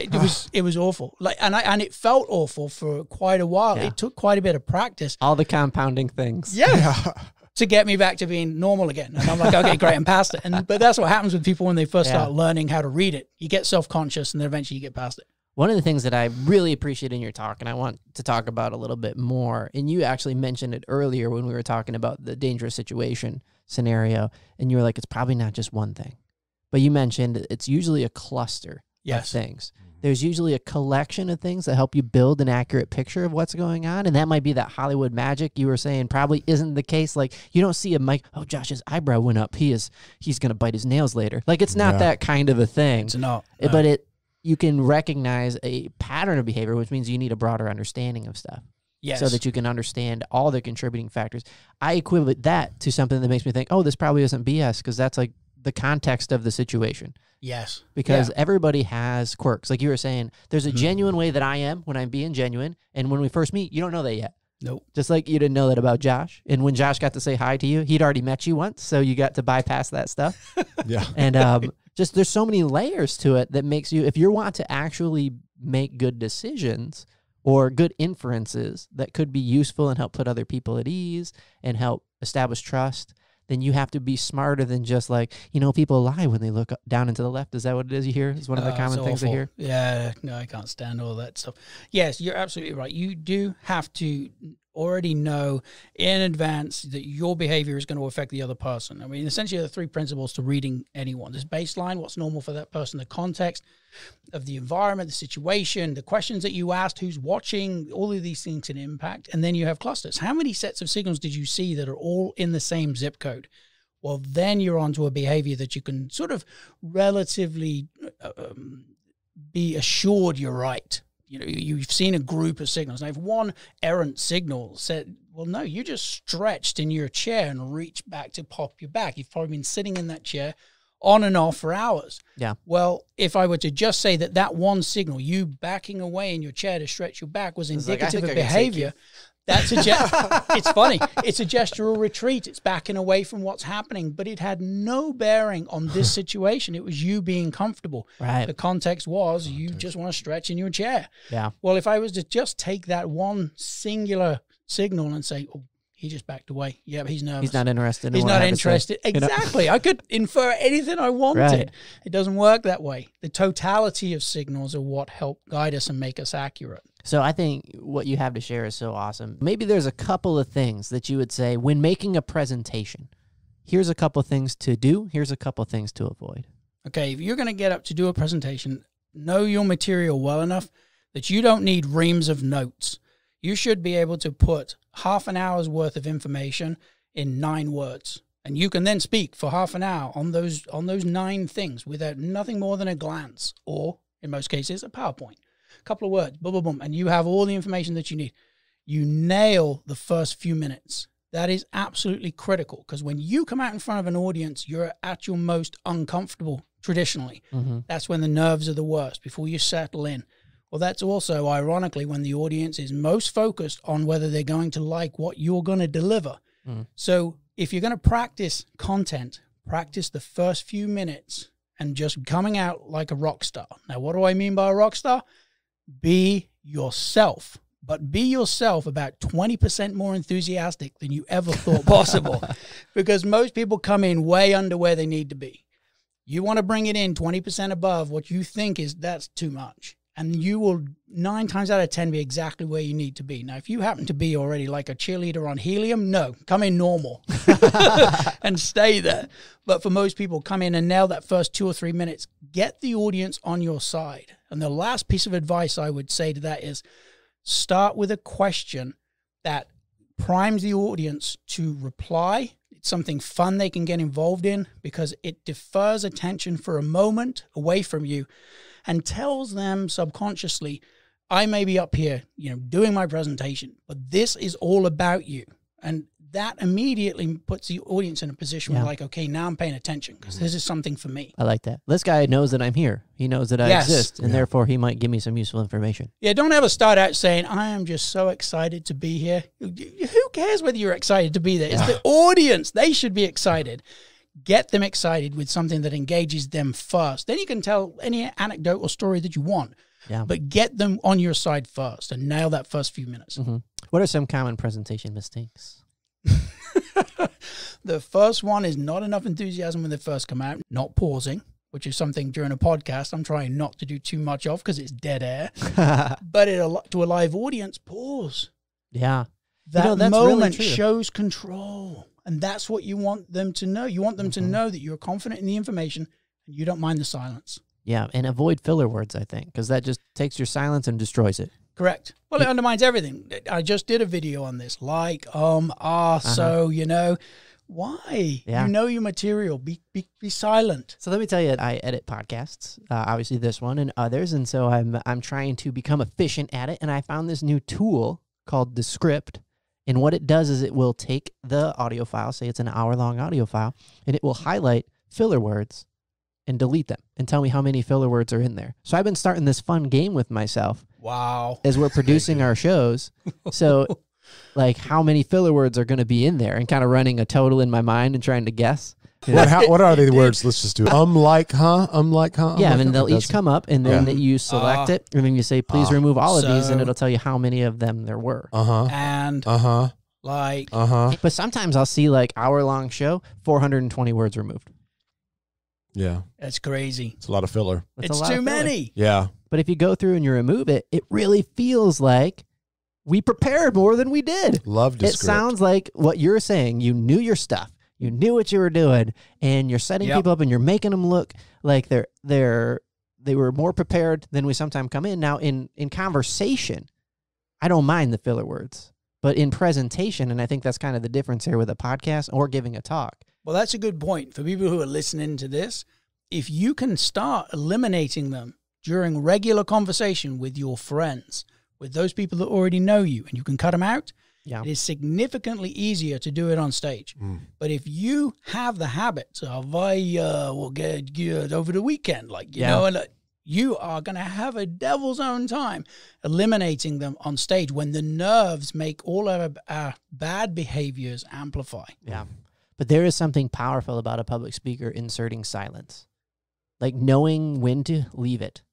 It was awful. And it felt awful for quite a while. Yeah. It took quite a bit of practice. All the compounding things. Yeah. To get me back to being normal again. And I'm like, okay, great, I'm past it. But that's what happens with people when they first start learning how to read it. You get self-conscious and then eventually you get past it. One of the things that I really appreciate in your talk, and I want to talk about a little bit more, and you actually mentioned it earlier when we were talking about the dangerous situation scenario, and you were like, it's probably not just one thing. But you mentioned it's usually a cluster of things. There's usually a collection of things that help you build an accurate picture of what's going on, and that might be that Hollywood magic you were saying probably isn't the case. Like, you don't see a mic, oh, Josh's eyebrow went up. He's going to bite his nails later. Like, it's not that kind of a thing. It's not. But you can recognize a pattern of behavior, which means you need a broader understanding of stuff. Yes. So that you can understand all the contributing factors. I equivalent that to something that makes me think, oh, this probably isn't BS, because that's like the context of the situation. Yes. Because everybody has quirks. Like you were saying, there's a genuine way that I am when I'm being genuine. And when we first meet, you don't know that yet. Nope. Just like you didn't know that about Josh. And when Josh got to say hi to you, he'd already met you once. So you got to bypass that stuff. Yeah. And just there's so many layers to it that makes you, if you want to actually make good decisions or good inferences that could be useful and help put other people at ease and help establish trust, then you have to be smarter than just like, people lie when they look down and to the left. Is that what it is you hear? Is one of the common things I hear? Yeah, no, I can't stand all that stuff. Yes, you're absolutely right. You do have to already know in advance that your behavior is going to affect the other person. I mean, essentially, there are 3 principles to reading anyone. There's baseline, what's normal for that person, the context of the environment, the situation, the questions that you asked, who's watching, all of these things can impact. And then you have clusters. How many sets of signals did you see that are all in the same zip code? Well, then you're onto a behavior that you can sort of relatively be assured you're right. You've seen a group of signals. Now, if one errant signal said, well, no, you just stretched in your chair and reached back to pop your back. You've probably been sitting in that chair on and off for hours. Yeah. Well, if I were to just say that one signal, you backing away in your chair to stretch your back, was indicative of behavior, that's it's funny. It's a gestural retreat. It's backing away from what's happening, but it had no bearing on this situation. It was you being comfortable. Right. The context was you just want to stretch in your chair. Yeah. Well, if I was to just take that one singular signal and say, oh, he just backed away. Yeah, but he's nervous. He's not interested. He's not interested. Exactly. I could infer anything I wanted. Right. It doesn't work that way. The totality of signals are what help guide us and make us accurate. So I think what you have to share is so awesome. Maybe there's a couple of things that you would say when making a presentation. Here's a couple of things to do. Here's a couple of things to avoid. Okay, if you're going to get up to do a presentation, know your material well enough that you don't need reams of notes. You should be able to put half an hour's worth of information in 9 words. And you can then speak for half an hour on those 9 things without nothing more than a glance, or in most cases, a PowerPoint. A couple of words, boom, boom, boom, and you have all the information that you need. You nail the first few minutes. That is absolutely critical, because when you come out in front of an audience, you're at your most uncomfortable traditionally. Mm-hmm. That's when the nerves are the worst, before you settle in. Well, that's also, ironically, when the audience is most focused on whether they're going to like what you're going to deliver. Mm. So if you're going to practice content, practice the first few minutes and just coming out like a rock star. Now, what do I mean by a rock star? Be yourself, but be yourself about 20% more enthusiastic than you ever thought possible, because most people come in way under where they need to be. You want to bring it in 20% above what you think that's too much. And you will 9 times out of 10 be exactly where you need to be. Now, if you happen to be already like a cheerleader on helium, no, come in normal and stay there. But for most people, come in and nail that first 2 or 3 minutes. Get the audience on your side. And the last piece of advice I would say to that is start with a question that primes the audience to reply. It's something fun they can get involved in, because it defers attention for a moment away from you and tells them subconsciously, I may be up here, doing my presentation, but this is all about you. And that immediately puts the audience in a position where, like, okay, now I'm paying attention, because this is something for me. I like that. This guy knows that I'm here. He knows that I exist, and therefore he might give me some useful information. Yeah, don't ever start out saying, I am just so excited to be here. Who cares whether you're excited to be there? It's the audience. They should be excited. Get them excited with something that engages them first. Then you can tell any anecdote or story that you want. Yeah. But get them on your side first and nail that first few minutes. Mm-hmm. What are some common presentation mistakes? The first one is not enough enthusiasm when they first come out, not pausing, which is something during a podcast I'm trying not to do too much of because it's dead air. But to a live audience, pause. Yeah. That that's moment really shows control. And that's what you want them to know. You want them to know that you're confident in the information and you don't mind the silence. Yeah, and avoid filler words, I think, because that just takes your silence and destroys it. Correct. Well, it undermines everything. I just did a video on this. So, why? Yeah. You know your material. Be silent. So let me tell you, I edit podcasts, obviously this one and others, and so I'm trying to become efficient at it, and I found this new tool called Descript. And what it does is it will take the audio file, say it's an hour-long audio file, and it will highlight filler words and delete them and tell me how many filler words are in there. So I've been starting this fun game with myself. Wow. As we're producing our shows. So, like, how many filler words are going to be in there, and kind of running a total in my mind and trying to guess. What are the words? Let's just do it. Like, huh? Yeah, and they'll each come up, and then you select it, and then you say, please remove all of these, and it'll tell you how many of them there were. And Like, But sometimes I'll see like hour-long show, 420 words removed. Yeah. that's crazy. It's a lot of filler. That's a It's lot too of filler. many. Yeah. But if you go through and you remove it, it really feels like we prepared more than we did. Love to It script. sounds like what you're saying. You knew your stuff. You knew what you were doing, and you're setting people up, and you're making them look like they were more prepared than we sometimes come in. Now, in conversation, I don't mind the filler words, but in presentation, and I think that's kind of the difference here with a podcast or giving a talk. Well, that's a good point for people who are listening to this. If you can start eliminating them during regular conversation with your friends, with those people that already know you, and you can cut them out, it is significantly easier to do it on stage. But if you have the habit of, I will get good over the weekend, like, you know, and you are going to have a devil's own time eliminating them on stage when the nerves make all of our bad behaviors amplify. Yeah. But there is something powerful about a public speaker inserting silence, like knowing when to leave it.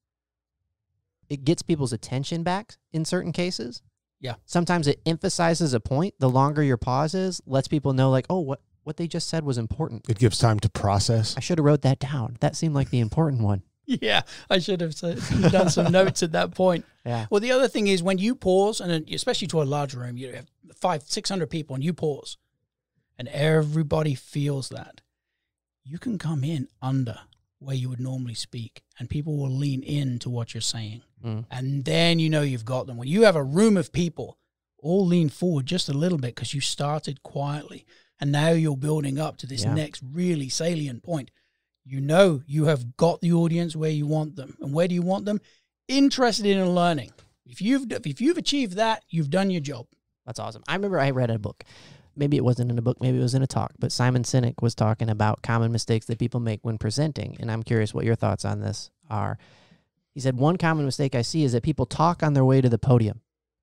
It gets people's attention back in certain cases. Yeah. Sometimes it emphasizes a point. The longer your pause is, lets people know, like, oh, what they just said was important. It gives time to process. I should have wrote that down. That seemed like the important one. Yeah, I should have done some notes at that point. Yeah. Well, the other thing is when you pause, and especially to a large room, you have 500-600 people, and you pause, and everybody feels that, you can come in under where you would normally speak, and people will lean in to what you're saying. And then you know you've got them. When you have a room of people all lean forward just a little bit because you started quietly, and now you're building up to this next really salient point, you know you have got the audience where you want them. And where do you want them? Interested in learning. If you've achieved that, you've done your job. That's awesome. I remember I read a book. Maybe it wasn't in a book, maybe it was in a talk, but Simon Sinek was talking about common mistakes that people make when presenting, and I'm curious what your thoughts on this are. He said, one common mistake I see is that people talk on their way to the podium.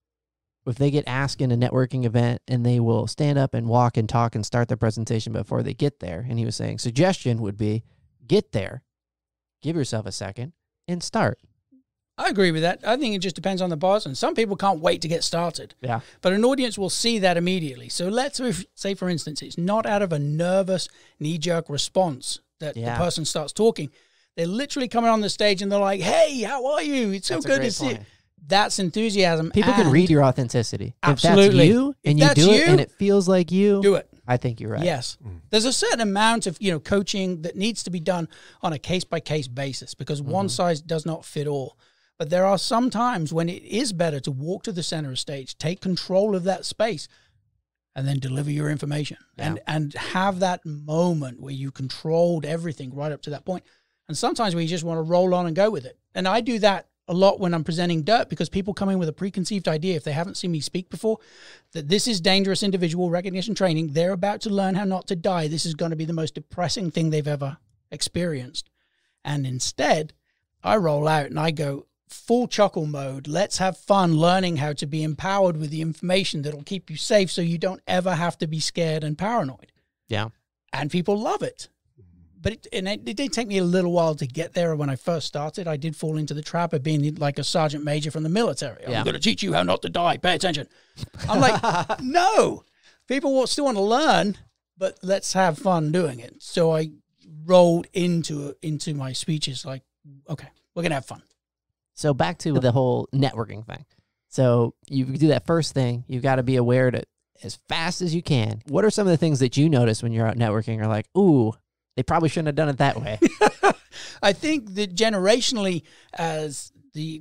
If they get asked in a networking event, and they will stand up and walk and talk and start their presentation before they get there, and he was saying, suggestion would be, get there, give yourself a second, and start. I agree with that. I think it just depends on the person. Some people can't wait to get started. Yeah. But an audience will see that immediately. So let's say, for instance, it's not out of a nervous, knee-jerk response that the person starts talking. They're literally coming on the stage and they're like, hey, how are you? It's so good to see you. That's enthusiasm. People can read your authenticity. Absolutely. If that's you and you do it and it feels like you, do it. I think you're right. Yes. There's a certain amount of, coaching that needs to be done on a case-by-case basis because one size does not fit all. But there are some times when it is better to walk to the center of stage, take control of that space, and then deliver your information. And have that moment where you controlled everything right up to that point. And sometimes we just want to roll on and go with it. And I do that a lot when I'm presenting dirt because people come in with a preconceived idea, if they haven't seen me speak before, that this is dangerous individual recognition training. They're about to learn how not to die. This is going to be the most depressing thing they've ever experienced. And instead, I roll out and I go full chuckle mode. Let's have fun learning how to be empowered with the information that'll keep you safe so you don't ever have to be scared and paranoid. Yeah. And people love it. But it did take me a little while to get there. When I first started, I did fall into the trap of being like a sergeant major from the military. I'm going to teach you how not to die. Pay attention. I'm like, no. People will still want to learn, but let's have fun doing it. So I rolled into my speeches like, okay, we're going to have fun. So back to the whole networking thing. So you do that first thing. You've got to be aware to, as fast as you can. What are some of the things that you notice when you're out networking are like, ooh, they probably shouldn't have done it that way? I think that generationally, as the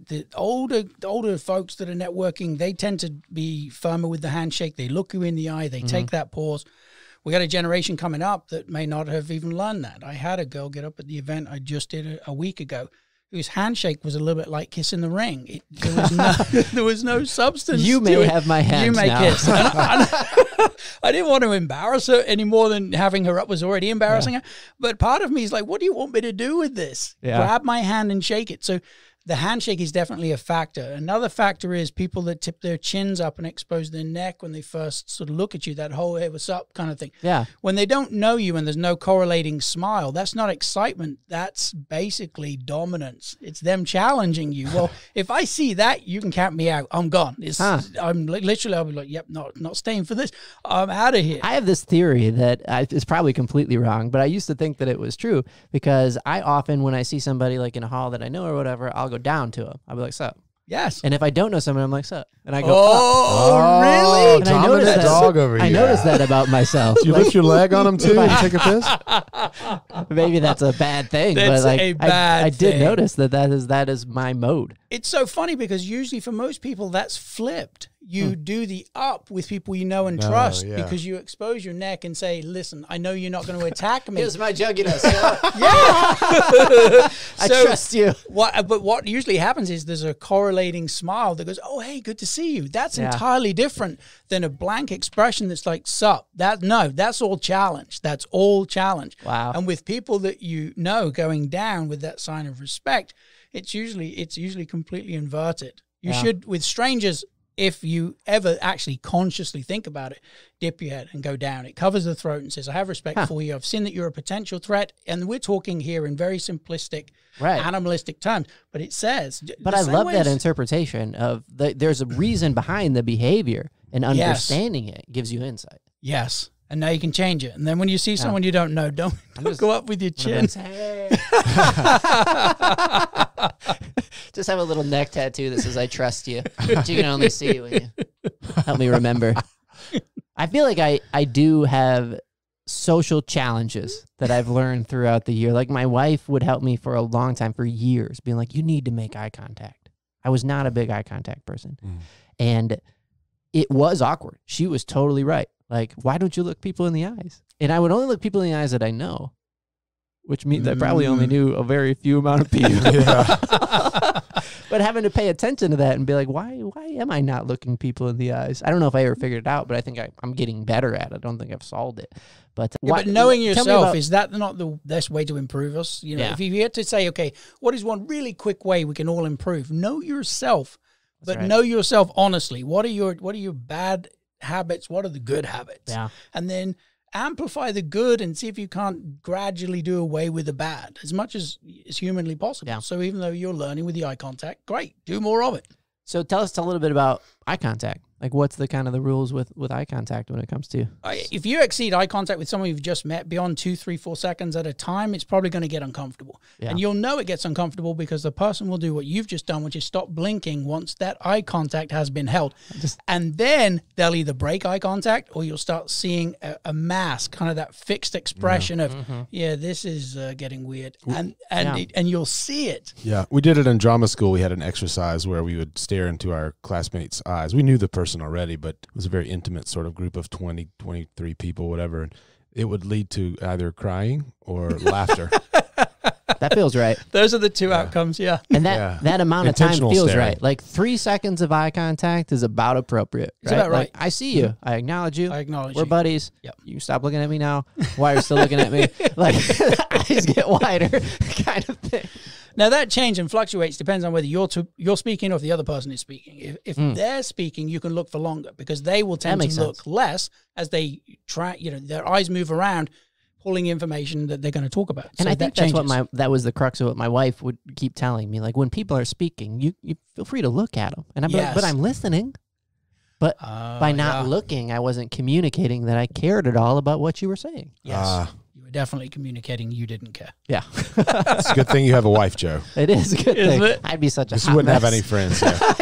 older folks that are networking, they tend to be firmer with the handshake. They look you in the eye. They take that pause. We got a generation coming up that may not have even learned that. I had a girl get up at the event I just did a week ago, whose handshake was a little bit like kissing the ring. There was no substance. You may have my hand. You may now. kiss. I didn't want to embarrass her any more than having her up was already embarrassing her. But part of me is like, what do you want me to do with this? Yeah. Grab my hand and shake it. So the handshake is definitely a factor. Another factor is people that tip their chins up and expose their neck when they first sort of look at you, that whole, hey, what's up kind of thing. Yeah. When they don't know you and there's no correlating smile, that's not excitement. That's basically dominance. It's them challenging you. Well, if I see that, you can count me out. I'm gone. I'm literally, I'll be like, yep, not staying for this. I'm out of here. I have this theory that is probably completely wrong, but I used to think that it was true because I often, when I see somebody like in a hall that I know or whatever, I'll go down to them. I'll be like, sup. Yes. And if I don't know someone, I'm like, sup. And I go, oh, really? And I noticed that dog over here. I noticed that about myself. You lift your leg on him too and take a piss? Maybe that's a bad thing. That's but like, a bad I did thing. notice that is my mode. It's so funny because usually for most people that's flipped. You do the up with people you know and trust because you expose your neck and say, listen, I know you're not going to attack me. Here's my juggerness. I trust you. But what usually happens is there's a correlating smile that goes, oh, hey, good to see you. That's entirely different than a blank expression that's like, sup. That's all challenge. That's all challenge. Wow. And with people that you know going down with that sign of respect, it's usually completely inverted. You should, with strangers, if you ever actually consciously think about it, dip your head and go down. It covers the throat and says, I have respect for you. I've seen that you're a potential threat. And we're talking here in very simplistic, animalistic terms. But it says... But I love that interpretation of there's a reason behind the behavior, and understanding it gives you insight. Yes. And now you can change it. And then when you see someone you don't know, don't go up with your chin. Just have a little neck tattoo that says, I trust you. But you can only see when you help me remember. I feel like I do have social challenges that I've learned throughout the year. Like my wife would help me for a long time, for years, being like, you need to make eye contact. I was not a big eye contact person. And it was awkward. She was totally right. Like, why don't you look people in the eyes? And I would only look people in the eyes that I know, which means I probably only knew a very few amount of people. But having to pay attention to that and be like, why am I not looking people in the eyes? I don't know if I ever figured it out, but I think I'm getting better at it. I don't think I've solved it. But, but knowing yourself, is that not the best way to improve us? You know, if you had to say, okay, what is one really quick way we can all improve? Know yourself, but know yourself honestly. What are your bad habits? What are the good habits? Yeah. And then amplify the good and see if you can't gradually do away with the bad as much as is humanly possible. Yeah. So even though you're learning with the eye contact, great, do more of it. So tell us a little bit about eye contact. Like, what's the kind of the rules with eye contact when it comes to? If you exceed eye contact with someone you've just met beyond 2, 3, 4 seconds at a time, it's probably going to get uncomfortable. Yeah. And you'll know it gets uncomfortable because the person will do what you've just done, which is stop blinking once that eye contact has been held. And then they'll either break eye contact or you'll start seeing a mask, kind of that fixed expression of, this is getting weird. And you'll see it. Yeah, we did it in drama school. We had an exercise where we would stare into our classmates' eyes. We knew the person already, but it was a very intimate sort of group of 20, 23 people, whatever. And it would lead to either crying or laughter. That feels right. Those are the two outcomes, And that amount of time feels staring. right. Like 3 seconds of eye contact is about appropriate. It's about right. Like, I see you. I acknowledge you. I acknowledge We're you. buddies. Yep. You can stop looking at me now. Why are you still looking at me? Like, eyes get wider kind of thing. Now, that change and fluctuates depends on whether you're speaking or if the other person is speaking. If they're speaking, you can look for longer because they will tend to look less as they try, their eyes move around, pulling information that they're going to talk about. And I think that's that was the crux of what my wife would keep telling me. Like, when people are speaking, you feel free to look at them. And I'm like, but I'm listening. But by not looking, I wasn't communicating that I cared at all about what you were saying. Yes. You were definitely communicating you didn't care. Yeah. It's a good thing you have a wife, Joe. It is a good thing. It? I'd be such a You wouldn't have any friends.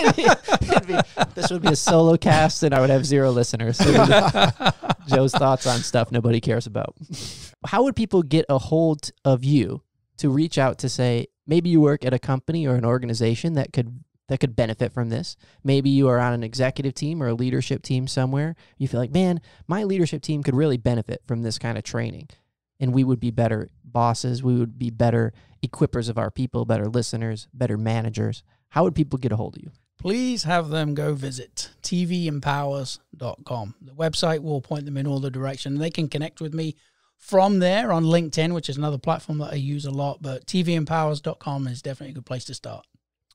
This would be a solo cast, and I would have 0 listeners. Joe's thoughts on stuff nobody cares about. How would people get a hold of you to reach out to say, maybe you work at a company or an organization that could benefit from this? Maybe you are on an executive team or a leadership team somewhere. You feel like, man, my leadership team could really benefit from this kind of training. And we would be better bosses. We would be better equippers of our people, better listeners, better managers. How would people get a hold of you? Please have them go visit tvempowers.com. The website will point them in all the direction. They can connect with me from there on LinkedIn, which is another platform that I use a lot. But tvempowers.com is definitely a good place to start.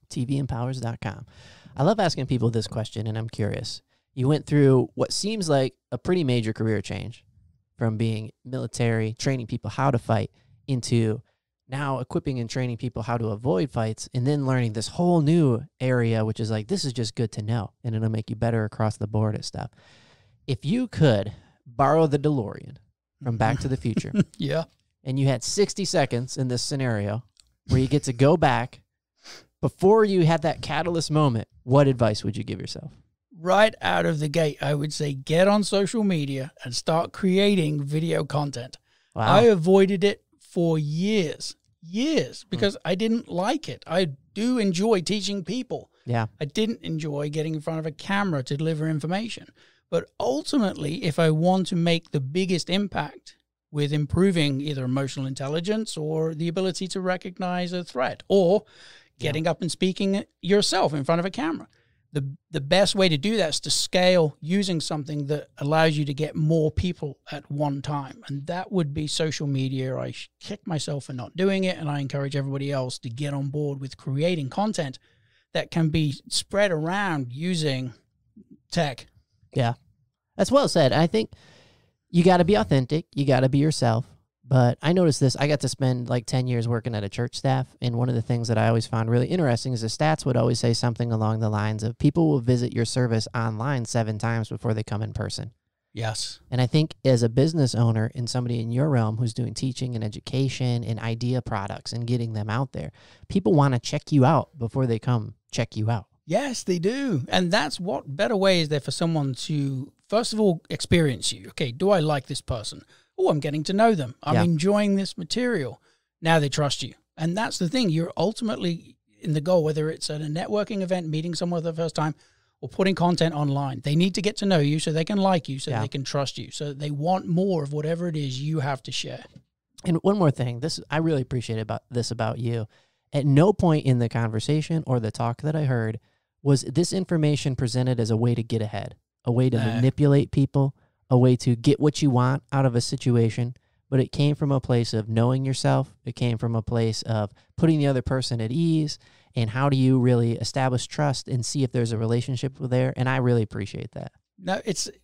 tvempowers.com. I love asking people this question, and I'm curious. You went through what seems like a pretty major career change from being military, training people how to fight, into now equipping and training people how to avoid fights, and then learning this whole new area, which is like, this is just good to know, and it'll make you better across the board at stuff. If you could borrow the DeLorean from Back to the Future, yeah, and you had 60 seconds in this scenario where you get to go back, before you had that catalyst moment, what advice would you give yourself? Right out of the gate, I would say get on social media and start creating video content. Wow. I avoided it for years, because I didn't like it. I do enjoy teaching people. Yeah. I didn't enjoy getting in front of a camera to deliver information. But ultimately, if I want to make the biggest impact with improving either emotional intelligence or the ability to recognize a threat, or getting up and speaking yourself in front of a camera, the best way to do that is to scale using something that allows you to get more people at one time. And that would be social media. I kick myself for not doing it, and I encourage everybody else to get on board with creating content that can be spread around using tech. Yeah. That's well said. I think you got to be authentic. You got to be yourself. But I noticed this. I got to spend like 10 years working at a church staff, and one of the things that I always found really interesting is the stats would always say something along the lines of people will visit your service online 7 times before they come in person. Yes. And I think as a business owner and somebody in your realm who's doing teaching and education and idea products and getting them out there, people want to check you out before they come check you out. Yes, they do. And that's what better way is there for someone to, first of all, experience you. Okay, do I like this person? Oh, I'm getting to know them. I'm enjoying this material. Now they trust you. And that's the thing. You're ultimately in the goal, whether it's at a networking event, meeting someone for the first time, or putting content online. They need to get to know you so they can like you, so they can trust you, so they want more of whatever it is you have to share. And one more thing, I really appreciate about you. At no point in the conversation or the talk that I heard was this information presented as a way to get ahead, a way to manipulate people, a way to get what you want out of a situation, but it came from a place of knowing yourself. It came from a place of putting the other person at ease, and how do you really establish trust and see if there's a relationship there, and I really appreciate that. No,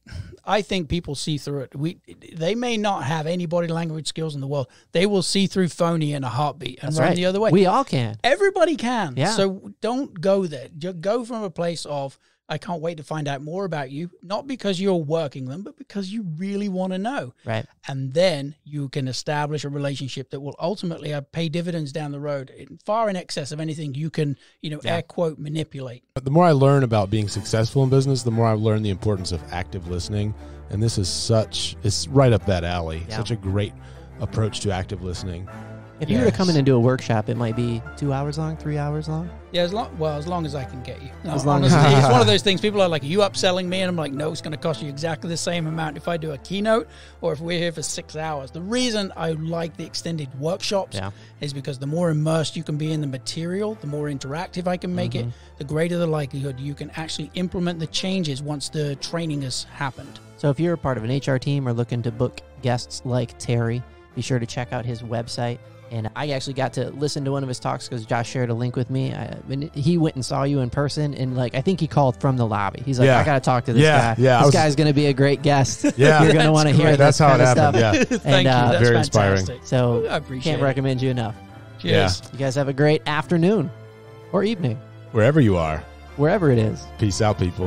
I think people see through it. They may not have any body language skills in the world. They will see through phony in a heartbeat and run the other way. We all can. Everybody can. Yeah. So don't go there. Just go from a place of, I can't wait to find out more about you, not because you're working them, but because you really want to know. Right. And then you can establish a relationship that will ultimately pay dividends down the road, far in excess of anything you can, air quote, manipulate. The more I learn about being successful in business, the more I learn the importance of active listening. And this is it's right up that alley. Yeah. Such a great approach to active listening. If you were to come in and do a workshop, it might be 2 hours long, 3 hours long. Yeah, as long as I can get you. As long honestly, it's one of those things. People are like, "Are you upselling me?" And I'm like, "No, it's going to cost you exactly the same amount if I do a keynote or if we're here for 6 hours." The reason I like the extended workshops is because the more immersed you can be in the material, the more interactive I can make it, the greater the likelihood you can actually implement the changes once the training has happened. So if you're a part of an HR team or looking to book guests like Terry, be sure to check out his website. And I actually got to listen to one of his talks because Josh shared a link with me. He went and saw you in person, and I think he called from the lobby. He's like, I got to talk to this guy. Yeah, this guy's going to be a great guest. Yeah, you're going to want to hear That's this how kind it of happened. stuff. Yeah, Thank you. That's very fantastic. inspiring. So I appreciate can't it. recommend you enough. Cheers. You guys have a great afternoon or evening, Wherever you are. wherever it is. Peace out, people.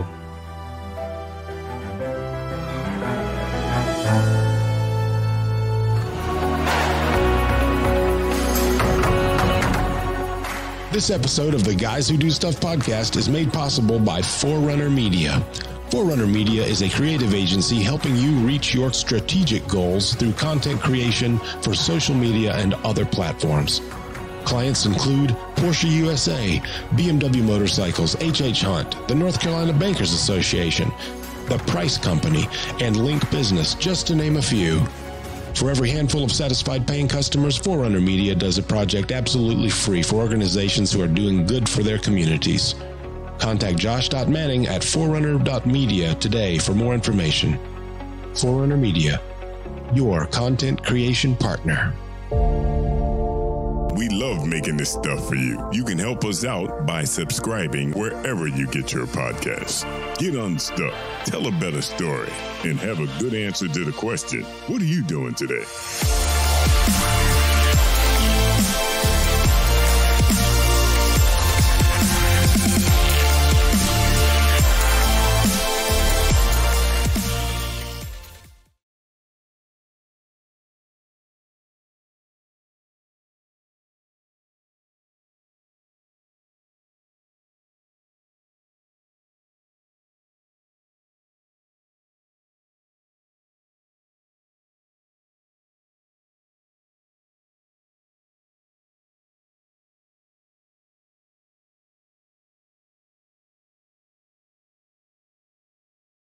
This episode of the Guys Who Do Stuff podcast is made possible by Forerunner Media. Forerunner Media is a creative agency helping you reach your strategic goals through content creation for social media and other platforms. Clients include Porsche USA, BMW Motorcycles, H.H. Hunt, the North Carolina Bankers Association, The Price Company, and Link Business, just to name a few. For every handful of satisfied paying customers, Forerunner Media does a project absolutely free for organizations who are doing good for their communities. Contact josh.manning at forerunner.media today for more information. Forerunner Media, your content creation partner. We love making this stuff for you. You can help us out by subscribing wherever you get your podcasts. Get unstuck, tell a better story, and have a good answer to the question, what are you doing today?